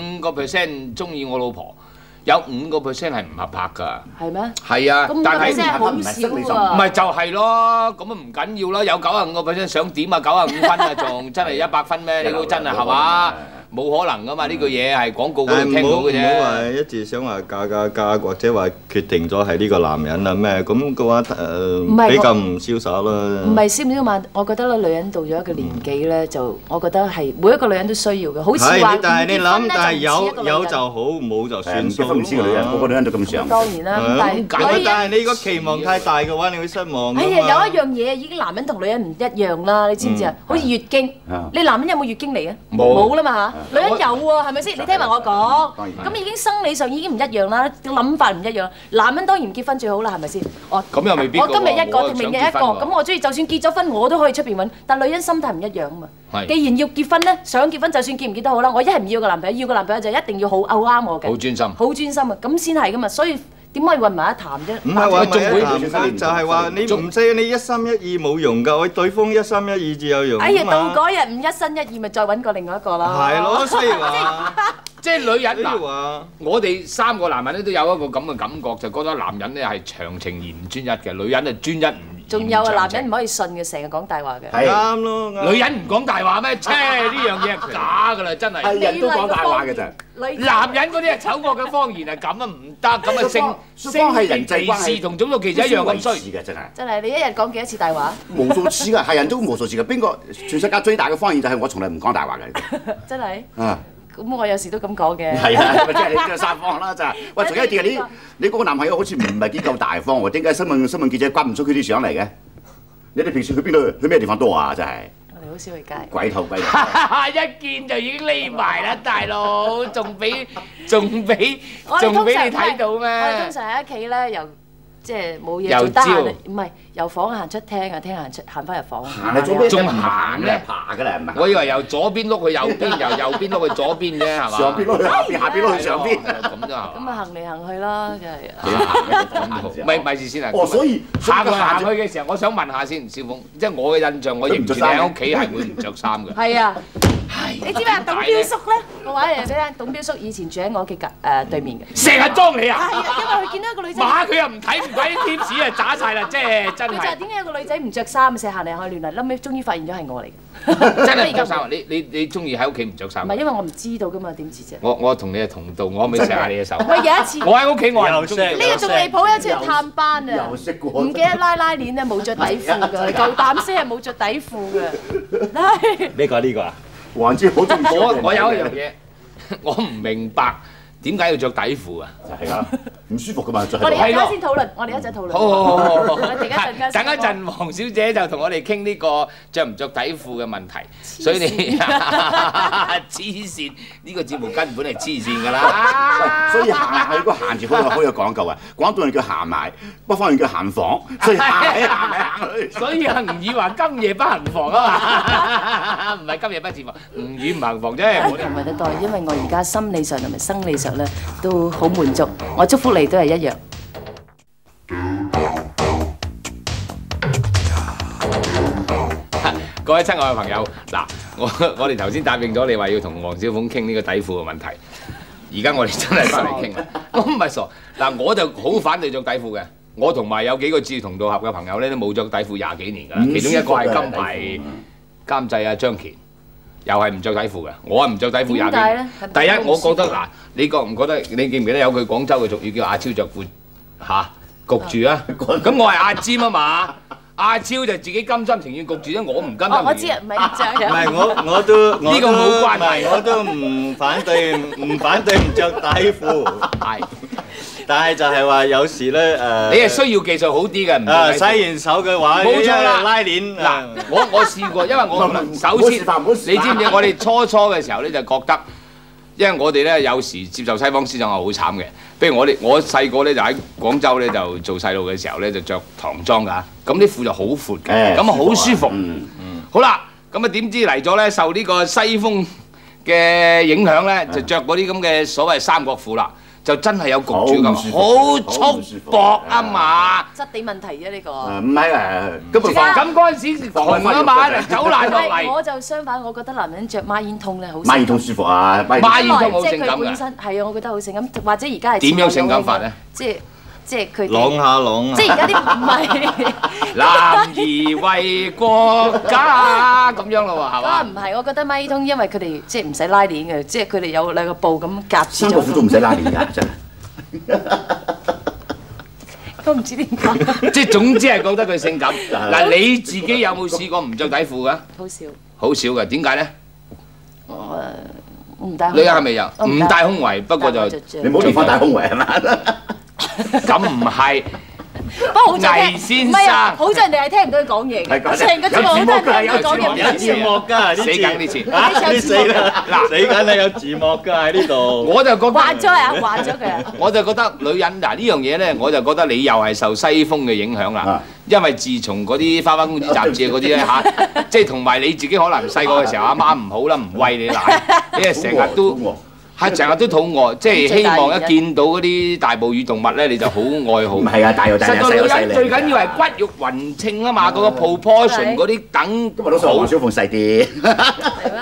95% 中意我老婆，有5% 係唔合拍㗎。係咩？係啊，但係
真係好少喎。
唔係就係咯，咁啊唔緊要啦，有95% 想點啊95分啊，仲真係100分咩？你估真係係嘛？冇可能噶嘛！呢句嘢係廣告嗰度聽到嘅啫。
唔好話一直想話嫁，或者話決定咗係呢個男人啊咩咁嘅話比較唔瀟灑啦。
唔係瀟唔瀟嘛？我覺得咧，女人到咗一個年紀咧，就我覺得係每一個女人都需要嘅。好似話
但係你諗，但係有就好，冇就算數。
婚前嘅女人，個個女人都咁想。
當然啦，
但係你如果期望太大嘅話，你會失望。
哎呀，有一樣嘢已經男人同女人唔一樣啦，你知唔知啊？好似月經，你男人有冇月經嚟啊？冇啦嘛嚇。女人有喎，係咪先？你聽埋我講，咁已經生理上已經唔一樣啦，諗法唔一樣。男人當然唔結婚最好啦，係咪先？
咁又未必。
我今日一個，明日一個，咁我中意就算結咗婚，我都可以出邊揾。但女人心態唔一樣啊嘛。既然要結婚咧，想結婚就算結唔結都好啦。我一係唔要個男朋友，要個男朋友就一定要好啱我嘅。
好專心。好專
心啊！咁先係噶嘛，所以。點可以混埋一談啫？
唔係話仲會就係話你唔識你一心一意冇用㗎，對方一心一意至有用。
哎呀，到嗰日唔一心一意，咪再揾過另外一個啦。
係咯，所以話
即係女人嗱，我哋3個男人咧都有一個咁嘅感覺，就覺得男人咧係長情而唔專一嘅，女人係專一唔
仲有啊，男人唔可以信嘅，成日講大話嘅。
啱咯，
女人唔講大話咩？切，呢樣嘢係假㗎啦，真係。
係人都講大話嘅咋。
男人嗰啲係醜惡嘅謊言係咁啊，唔得咁啊，
雙係人際關係
歧視同種族歧視一樣咁衰
嘅，真係。
真係，你一日講幾多次大話？
無數次㗎，係人都無數次嘅。邊個全世界最大嘅謊言就係我從來唔講大話嘅。
真係。
啊！
咁我有時都咁講嘅。
係啊，咪即係你即係撒謊啦，就係。喂，仲有一件你嗰個男朋友好似唔係幾夠大方喎？點解新聞記者關唔出佢啲相嚟嘅？你哋平時去邊度？去咩地方多啊？真係。
我哋好少去街。
鬼頭鬼頭。
一見就已經匿埋啦，大佬，仲俾你睇到咩？
我哋通常喺屋企咧，又即係冇嘢做，得閒唔係由房行出廳啊，廳行翻入房。
行嚟做咩？
仲行咧？
爬㗎啦，唔係。
我以為由左邊碌去右邊，由右邊碌去左邊啫，係嘛？
上邊碌去下邊，下邊碌去上邊。
咁啫係嘛？
咁啊行嚟行去啦，就係。
咪住先啊！
哦，所以
行去嘅時候，我想問下先，小鳳，即係我嘅印象，我認住你喺屋企係會唔着衫嘅。
係啊。你知唔知董彪叔咧？我話你聽，董彪叔以前住喺我屋企對面嘅。
成日裝你啊！
係啊，因為佢見到一個女仔。
馬佢又唔睇唔鬼啲貼士啊，渣晒啦，即係真係。
佢就係點解有個女仔唔着衫，成日行嚟行去亂嚟，後尾終於發現咗係我嚟嘅。
真係唔着衫啊！你中意喺屋企唔着衫？
唔係因為我唔知道㗎嘛，點知啫？
我同你係同道，我可唔可以錫下你嘅手？
喂，有一次。
我喺屋企我係唔中意。
呢個仲離譜，有一次去探班啊，唔記得拉鏈咧，冇着底褲㗎，夠膽先係冇着底褲㗎。
呢個呢個啊？
還之好中意。
我有一樣嘢，我唔明白點解要着底褲啊？
就係啦，唔舒服㗎嘛，就係。
我哋一陣先討論，我哋一陣討論。
好。
等
一陣，黃小姐就同我哋傾呢個着唔着底褲嘅問題。所以你黐線，呢個節目根本係黐線㗎啦。
所以行係個行字好有講究啊！廣東人叫行埋，北方人叫行房，所以行去。
所以阿吳宇話今夜不行房啊嘛，唔係今夜不行房，吳宇唔行房啫。
唔係得多，因為我而家心理上同埋生理上咧都好滿足，我祝福你都係一樣。
各位親愛嘅朋友，嗱，我哋頭先答應咗你話要同黃小鳳傾呢個底褲嘅問題，而家我哋真係翻嚟傾啦。我唔係傻，嗱，我就好反對着底褲嘅。我同埋有幾個志同道合嘅朋友咧，都冇着底褲廿幾年㗎啦。其中一個係金牌監製啊張乾，又係唔着底褲嘅。我係唔着底褲廿幾年。第一，我覺得嗱，你覺唔覺得？你記唔記得有句廣州嘅俗語叫阿超着褲嚇焗住啊？咁我係阿尖啊嘛。阿超就自己甘心情願焗住啫，我唔甘心。
我知啊，唔係着。
唔係我都
呢個冇關係，
我都唔反對唔着底褲。
係，
但係就係話有時咧
你係需要技術好啲嘅。
洗完手嘅話，
冇錯啦，
拉鏈
嗱，我試過，因為我首先你知唔知？我哋初嘅時候咧就覺得。因為我哋咧有時接受西方思想係好慘嘅，譬如我細個咧就喺廣州咧就做細路嘅時候咧就着唐裝㗎，咁啲褲就好闊嘅，咁啊好舒服。好啦，咁啊點知嚟咗咧受呢個西風嘅影響咧，就着嗰啲咁嘅所謂三角褲啦。就真係有焗住咁，好束縛啊嘛！
質地問題啫呢個。
唔係啊，
咁嗰陣時窮啊嘛，走爛落嚟。
我就相反，我覺得男人着孖煙通咧好。
孖煙通舒服啊！
孖煙通好性感
嘅。係啊，我覺得好性感，或者而家係
點樣性感法咧？
即係佢
啷下啷。
即係而家啲唔係。
男兒為國家咁樣咯喎，係嘛？
唔係，我覺得孖煙通因為佢哋即係唔使拉鏈嘅，即係佢哋有兩個布咁夾住咗。
三個褲都唔使拉鏈㗎，真係。
都唔知點解。
即係總之係覺得佢性感。嗱，你自己有冇試過唔着底褲㗎？
好少。
好少嘅，點解咧？
我唔戴。
女人係咪有？唔戴胸圍，不過就
你唔好連翻戴胸圍係嘛？
咁唔係。
不過好在
倪先生，
好在人哋係聽唔到佢講嘢嘅，成個節目都係聽唔到講嘢。
有字幕㗎，
死緊呢次，
你死啦！嗱，死緊你有字幕㗎喺呢度。
我就覺得
畫咗啊，畫咗佢啊。
我就覺得女人嗱呢樣嘢咧，我就覺得你又係受西風嘅影響啦。因為自從嗰啲花花公子雜誌嗰啲咧嚇，即係同埋你自己可能細個嘅時候，阿媽唔好啦，唔餵你奶，你係成日都。係成日都肚餓，即係希望一見到嗰啲大哺乳動物咧，你就好愛好。
唔係啊，大又大，細又細。
實在女人最緊要係骨肉勻稱啊嘛，嗰個 proportion 嗰啲等。
今日都想黃小鳳細啲。
係咩？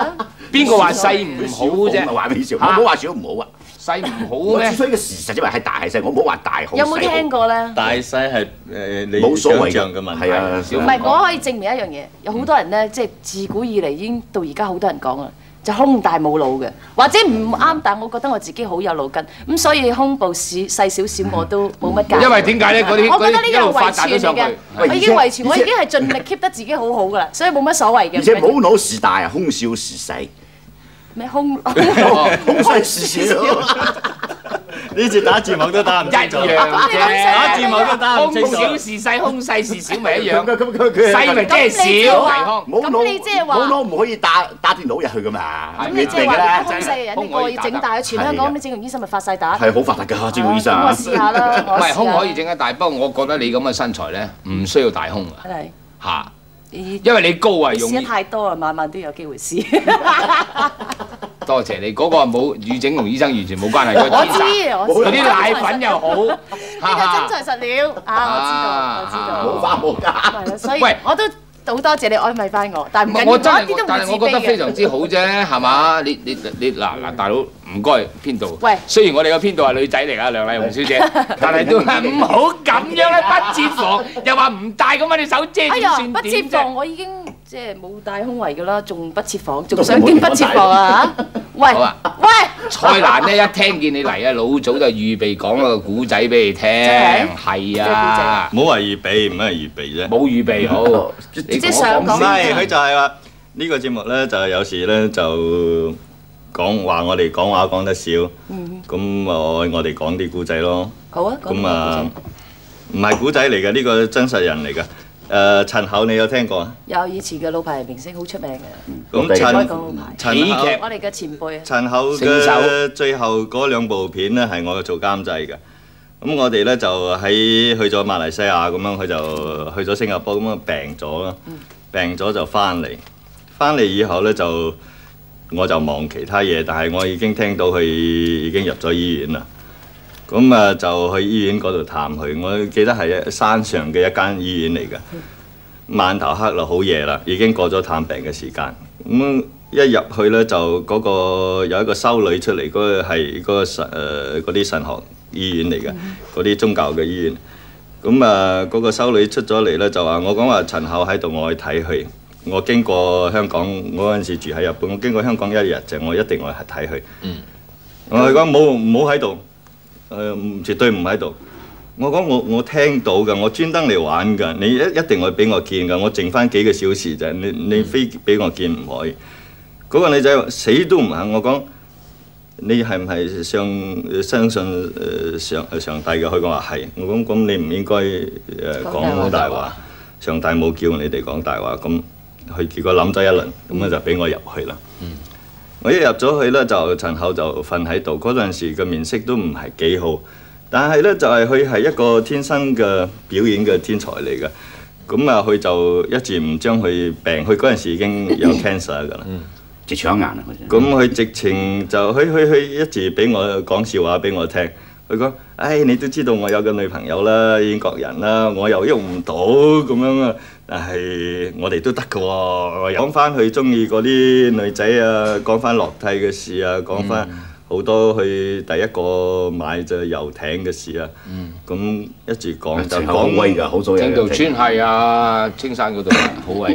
邊個話細唔好啫？
話俾你笑，我冇話小唔好啊。
細唔好咩？
我之所以嘅事實因為係大係細，我冇話大好細。
有冇聽過咧？
大細係你
冇所謂
想像嘅問題。
係啊，
唔係，我可以證明一樣嘢，有好多人咧，即係自古以嚟已經到而家好多人講啦，就胸大冇腦嘅，或者唔啱，但我覺得我自己好有腦筋，咁所以胸部細少少我都冇乜介。
因為點解咧？嗰啲
我覺得呢個係遺傳嚟嘅，我已經遺傳，我已經係盡力 keep 得自己好好噶啦，所以冇乜所謂嘅。
而且冇腦時大啊，胸小時細。
咩胸
細時少。
呢次打字幕都打唔清楚，
打
字幕都打唔清楚。
胸小時細，胸細時小咪一樣。
佢
細咪即係少，倪匡。
咁你即係話
冇腦唔可以打電腦入去噶嘛？
咁你即係話胸細嘅人，呢個要整大，全香港啲整容醫生咪發曬達。
係好發達㗎，整容醫生。
咁我試下啦，
唔係胸可以整得大，不過我覺得你咁嘅身材咧，唔需要大胸啊。
係
嚇，因為你高啊，容易。
試得太多啦，晚晚都有機會試。
多謝你，嗰個冇與整容醫生完全冇關係。
我知，
嗰啲奶粉又好，
呢個真材實料啊！我知道，
冇花冇假。
係啦，所以我都好多謝你安慰翻我，但係唔緊要，
我真係
一啲都唔
但係我覺得非常之好啫，係嘛？你嗱，大佬唔該編導。
喂，
雖然我哋個編導係女仔嚟㗎，梁麗紅小姐，但係都係唔好咁樣咧，不設防，又話唔戴咁樣你手遮住算
不
點
設防，我已經即係冇戴胸圍㗎啦，仲不設防，仲想點不設防啊？喂，喂，
蔡瀾咧一聽見你嚟啊，老早就預備講個古仔俾你聽，係啊，
唔好話預備，唔係預備啫。
冇預備好，
即係想講。
唔係，佢就係話呢個節目咧，就有時咧就講話我哋講話講得少，咁我哋講啲古仔咯。
好啊，
咁啊，唔係古仔嚟嘅，呢個真實人嚟嘅。陳厚你有聽過啊？
有以前嘅老牌明星好出名嘅。
咁陳厚，
我哋嘅前輩啊。
陳厚嘅最後嗰兩部片咧係我做監製嘅。咁我哋咧就去咗馬來西亞咁樣，佢就去咗新加坡咁樣病咗啦。病咗就翻嚟以後咧就我就忙其他嘢，但係我已經聽到佢已經入咗醫院啦。咁啊就去醫院嗰度探佢，我記得係山上嘅一間醫院嚟嘅。晚頭黑啦，好夜啦，已經過咗探病嘅時間。咁一入去咧就嗰個有一個修女出嚟，嗰個係嗰啲神學醫院嚟嘅，嗰啲宗教嘅醫院。咁啊嗰個修女出咗嚟咧就話：我講話陳厚喺度，我去睇佢。我經過香港，我嗰陣時住喺日本，我經過香港一日就我一定我去睇佢。我係講唔好喺度。絕對唔喺度。我講我聽到㗎，我專登嚟玩㗎。你一定會俾我見㗎。我剩翻幾個小時啫，你非俾我見唔可以。嗰個女仔死都唔肯。我講你係唔係相信上帝嘅？佢講話係。我講咁你唔應該講大話。上帝冇叫你哋講大話。咁佢結果諗咗一輪，咁就俾我入去啦。我一入咗去咧，就陳厚就瞓喺度。嗰陣時嘅面色都唔係幾好，但係咧就係佢係一個天生嘅表演嘅天才嚟嘅。咁啊，佢就一直唔將佢病，佢嗰陣時已經有 cancer 㗎啦，
直腸癌啊！
咁佢直情就佢一直俾我講笑話俾我聽。佢講：你都知道我有個女朋友啦，英國人啦，我又喐唔到咁樣啊！但係我哋都得㗎喎。講翻佢中意嗰啲女仔啊，講翻落梯嘅事啊，講翻好多佢第一個買隻遊艇嘅事啊。咁一直講就講
威㗎，好早有。
青島村係啊，青山嗰度好威。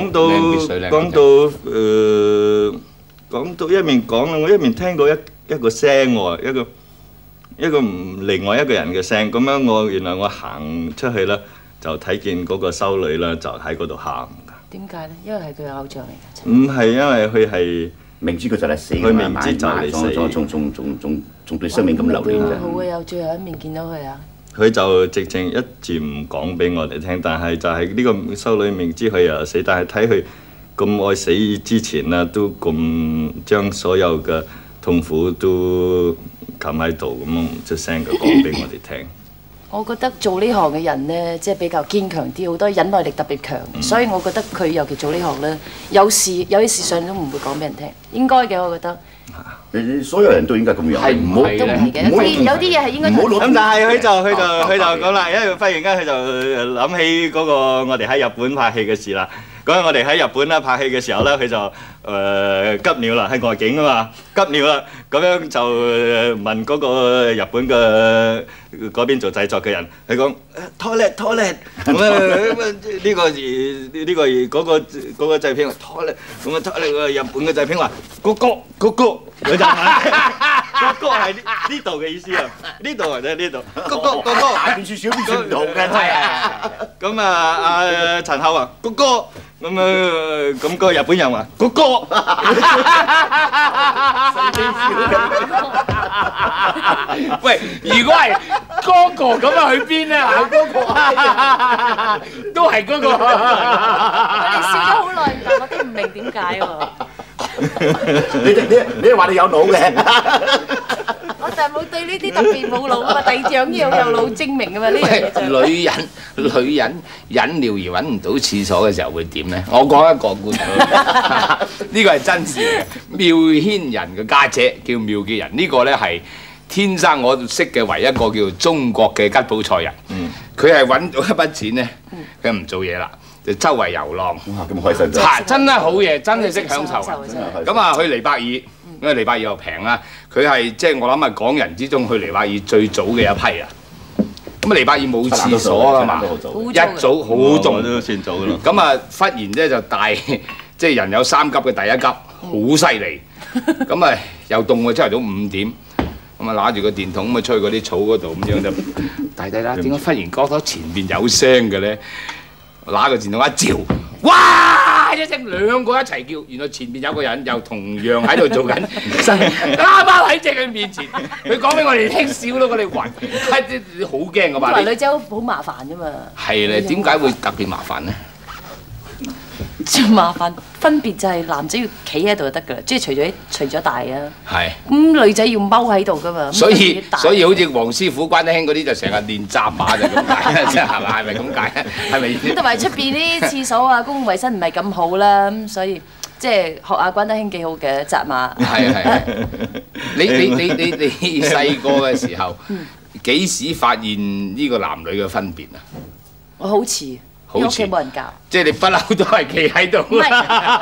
講到一面講啦，我一面聽到一個聲喎，一個另外一個人嘅聲。咁樣原來我行出去啦。就睇見嗰個修女啦，就喺嗰度喊㗎。點解咧？因為係佢嘅偶像嚟㗎。唔係，因為佢係明知佢就嚟死，佢明知就嚟死，仲對生命咁留戀啫。好啊，有最後一面見到佢啊！佢就直情一字唔講俾我哋聽，但係就係呢個修女明知佢又死，但係睇佢咁愛死之前啦，都咁將所有嘅痛苦都冚喺度，咁唔出聲嘅講俾我哋聽。我覺得做呢行嘅人呢，即係比較堅強啲，好多忍耐力特別強，所以我覺得佢尤其做呢行呢，有啲事上都唔會講俾人聽，應該嘅，我覺得。所有人都應該咁樣，係唔好都唔係嘅，有啲嘢係應該。咁但係佢就講啦，因為忽然間佢就諗起嗰個我哋喺日本拍戲嘅事啦。嗰陣我哋喺日本咧拍戲嘅時候咧，佢就
急尿啦，喺外景啊嘛，急尿啦，咁樣就問嗰個日本嘅嗰邊做製作嘅人，佢講 toilet， 咁啊呢個嗰個製片話 toilet， 咁啊 toilet 個日本嘅製片話嗰個佢就係嗰個係呢度嘅意思啊，呢度或者呢度嗰個
大邊處小邊處唔同嘅，係
咁啊阿陳孝話嗰個。咁個日本人話嗰個，
喂，如果係嗰個咁啊，去邊咧？嗰個都係嗰個。
我哋笑咗好耐，但我都唔明點解喎。
你話你有腦嘅。
我就冇對呢啲特別冇腦啊嘛，第二樣嘢好有腦精明啊嘛，呢樣嘢就。
女人忍尿而揾唔到廁所嘅時候會點咧？我講一個故事，呢個係真事嚟嘅。妙軒人嘅家姐叫妙潔人，呢個咧係天生我識嘅唯一一個叫中國嘅吉普賽人。佢係揾到一筆錢咧，佢唔做嘢啦。就周圍遊浪，
哇！咁開心
真係好嘢，真係識享受。咁啊，去尼泊爾，因為尼泊爾又平啦，佢係即係我諗係港人之中去尼泊爾最早嘅一批啊。咁啊，尼泊爾冇廁所啊嘛，一早好凍
都算早咯。
咁啊，忽然咧就大，即係人有3級嘅第一級，好犀利。咁啊，又凍喎，朝頭早5點，咁啊揦住個電筒咁啊，出去嗰啲草嗰度咁樣就大啦。點解忽然覺得前邊有聲嘅咧？拿個電筒一照，哇！一聲兩個一齊叫，原來前面有個人又同樣喺度做緊，啱啱喺佢面前，佢講俾我哋聽，笑到我哋暈，好驚㗎嘛！
女仔好麻煩㗎嘛。係
咧，點解會特別麻煩咧？
最麻煩分別就係男仔要企喺度就得㗎啦，即係除咗大啊。
係。
咁女仔要踎喺度㗎嘛。所以
好似黃師傅、關德興嗰啲就成日練紮馬就咁解啦，係咪？係咪咁解啊？係咪？
咁同埋出邊啲廁所啊，公共衞生唔係咁好啦，咁所以即係學下關德興幾好嘅紮馬。係。
你細個嘅時候幾時發現呢個男女嘅分別啊？
我好似。屋企冇人教，
即係你不嬲都係企喺度。唔係，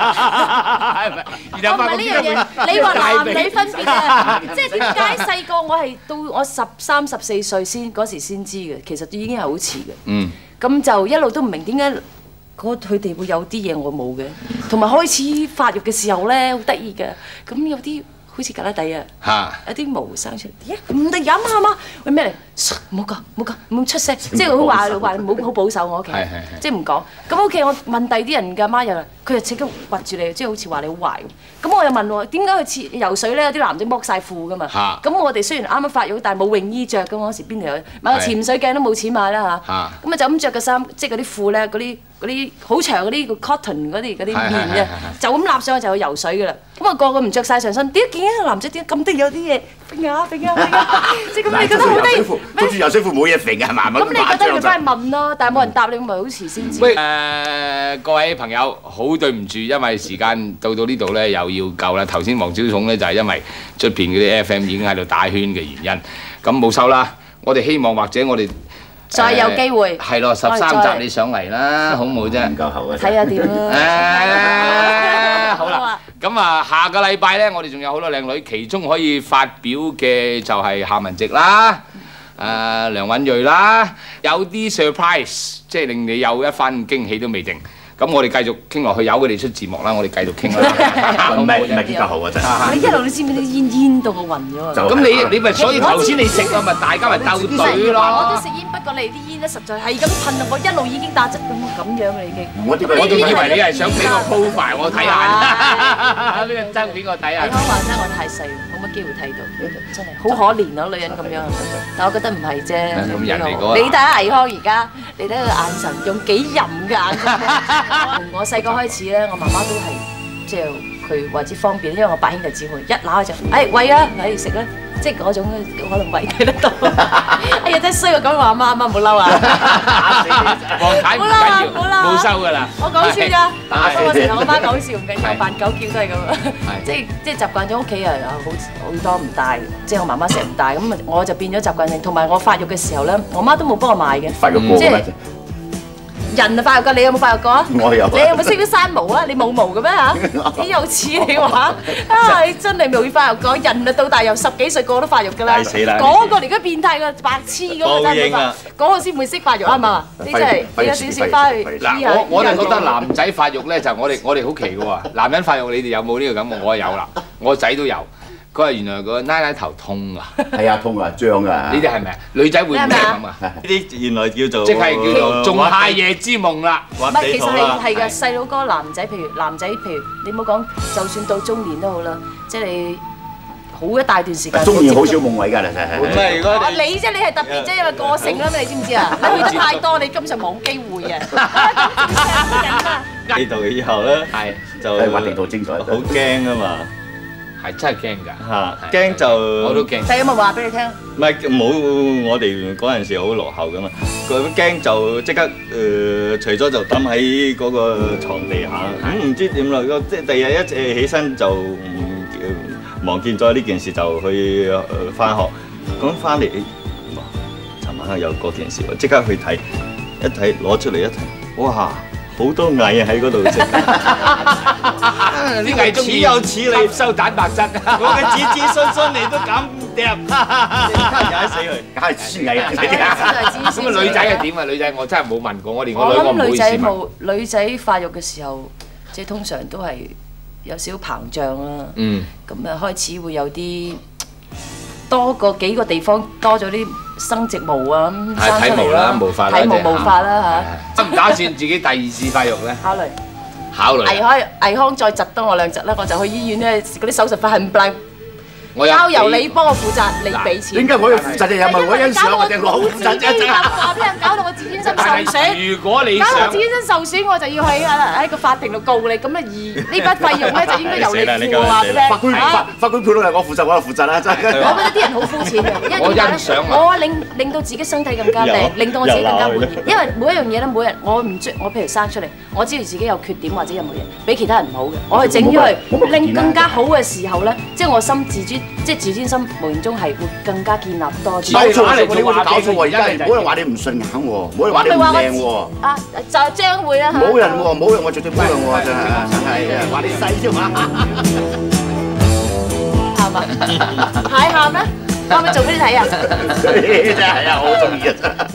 我唔係呢樣嘢。你話男女分別啊？即係點解細個我係到我13、14歲嗰時先知嘅，其實已經係好遲嘅。咁就一路都唔明點解佢哋會有啲嘢我冇嘅，同埋開始發育嘅時候咧，好得意嘅。咁有啲好似胳肋底啊，有啲毛生出嚟，點解唔得飲啊嘛？喂咩嚟？唔好講，唔好出聲，即係佢話唔好好保守我屋企，即係唔講。咁屋企我問第啲人嘅媽又，佢就即刻掘住你，即係好似話你好壞咁。咁我又問喎，點解去游水咧？有啲男仔剝晒褲噶嘛。咁我哋雖然啱啱發育，但係冇泳衣着噶嘛，嗰時邊度有買個潛水鏡都冇錢買啦嚇。咁啊就咁着個衫，即係嗰啲褲咧，嗰啲好長嗰啲叫 cotton 嗰啲棉嘅，就咁立上去就去游水噶啦。咁啊個個唔着晒上身，點解見到男仔點解咁得意有啲嘢揈啊，即係咁你覺得好得意？
着住游水褲冇嘢揈係嘛？
咁你覺得你翻去問咯，但係冇人答你，咪好遲先知。
喂各位朋友，好對唔住，因為時間到呢度咧又要夠啦。頭先黃小聰咧就係因為出邊嗰啲 FM 已經喺度打圈嘅原因，咁冇收啦。我哋希望或者我哋
再有機會
係咯13集你上嚟啦，好唔好啫？
唔夠喉啊！
睇下點啦。
好啦，咁啊下個禮拜咧，我哋仲有好多靚女，其中可以發表嘅就係夏文汐啦。梁允瑞啦，有啲 surprise， 即係令你有一番驚喜都未定。咁我哋繼續傾落去，由佢哋出字幕啦，我哋繼續傾啦。
唔係幾夠好啊真係。
你一路你知唔知啲煙到我暈咗啊？
咁你咪所以頭先你食啊，咪大家咪鬥嘴咯。
我都食煙，不過你啲煙咧實在係咁噴啊！我一路已經打側咁樣啦已經。
我仲以為你係想俾個 profile 我睇下，呢個真片我睇下。
你講話真我太細，冇乜機會睇到，真係好可憐啊！女人咁樣，但我覺得唔係啫。
咁人嚟講，
你睇下倪匡而家，你睇佢眼神用幾淫嘅眼神。從我細個開始咧，我媽媽都係即係佢或者方便，因為我8兄弟姊妹一揦就餵啊，食啦，即係嗰種可能餵睇得到。哎呀真係衰啊！講我阿媽唔好嬲啊！
黃太唔緊要，冇收㗎啦。
我講笑咋，我成日我媽講笑唔緊要，扮狗叫都係咁啊！即係習慣咗屋企人好多唔帶，即係我媽媽成日唔帶，咁我就變咗習慣性。同埋我發育嘅時候咧，我媽都冇幫我買嘅，
發育過咩？
人啊發育㗎，你有冇發育過啊？
我有。
你有冇識得生毛啊？你冇毛嘅咩嚇？幾有似你話啊！你真係未發育過，人啊到大由10幾歲個都發育㗎啦。
死啦！
嗰個而家變態嘅白痴嗰個真係發，嗰個先會識發育啱嘛？你真係你有少少翻去
嗱，我就覺得男仔發育咧就我哋好奇嘅喎，男人發育你哋有冇呢個感覺？我有啦，我仔都有。佢話原來個奶奶頭痛啊！
係啊，痛啊，脹啊！
呢啲係咪啊？女仔會唔會咁啊？
呢啲原來叫做
即係叫做仲夏夜之夢啦。
唔係，其實係嘅，細佬哥男仔，譬如你唔好講，就算到中年都好啦，即係你好一大段時間。
中年好少夢偉㗎，
唔係如果
你啫，你係特別啫，因為個性啦嘛，你知唔知啊？你去得太多，你根本上冇機會嘅。
呢度以後咧，就
話地圖精彩，
好驚啊嘛！
係真係驚㗎
嚇，驚就
我都驚。
但有冇話俾你聽？
唔係冇，我哋嗰陣時好落後㗎嘛。佢驚就即刻除咗就抌喺嗰個牀地下，咁唔知點啦。即係第二日一起身就忘記咗呢件事，就去返學。咁返嚟，尋晚有嗰件事喎，即刻去睇，一睇攞出嚟一睇，哇！好多蟻喺嗰度啫，
啲蟻似有似你吸收蛋白質，
我嘅子子孫孫你都敢掟，踩死佢，
梗係黐蟻啦！
咁啊女仔係點啊？女仔我真係冇問過，我連我女我唔好意思問。
女仔發育嘅時候，即係通常都係有少膨脹啦。咁啊開始會有啲多個幾個地方多咗啲生殖毛啊，咁生出嚟啦，體毛毛髮啦嚇。
唔打算自己第二次發育咧？考慮。
倪康再窒多我2窒啦，我就去醫院咧，嗰啲手術費係唔計。交由你幫我負責，你俾錢。
點解我要負責啫？又唔係我欣賞我哋攞負責啫？
搞到我自尊心受損。
如果你
搞到我自尊心受損，我就要喺個法庭度告你。咁啊，而呢筆費用咧就應該由你付啊！
法官判到係我負責，我就負責啦，真係。
我覺得啲人好膚淺嘅，因為點解咧？我令到自己身體更加靚，令到我自己更加滿意。因為每一樣嘢咧，每日我譬如生出嚟，我知道自己有缺點或者有冇嘢比其他人唔好嘅，我去整咗佢，令更加好嘅時候咧，即係我即係自尊心無形中係會更加建立多啲。
搞錯你會搞錯喎！而家冇人話你唔順眼喎，冇人話你唔靚喎。
啊，就將會啦嚇。
冇人喎，冇人，我絕對冇人喎，真係話你細啫嘛。
喊啊！係喊咩？我咪做俾你睇啊！
真係啊，我好中意啊！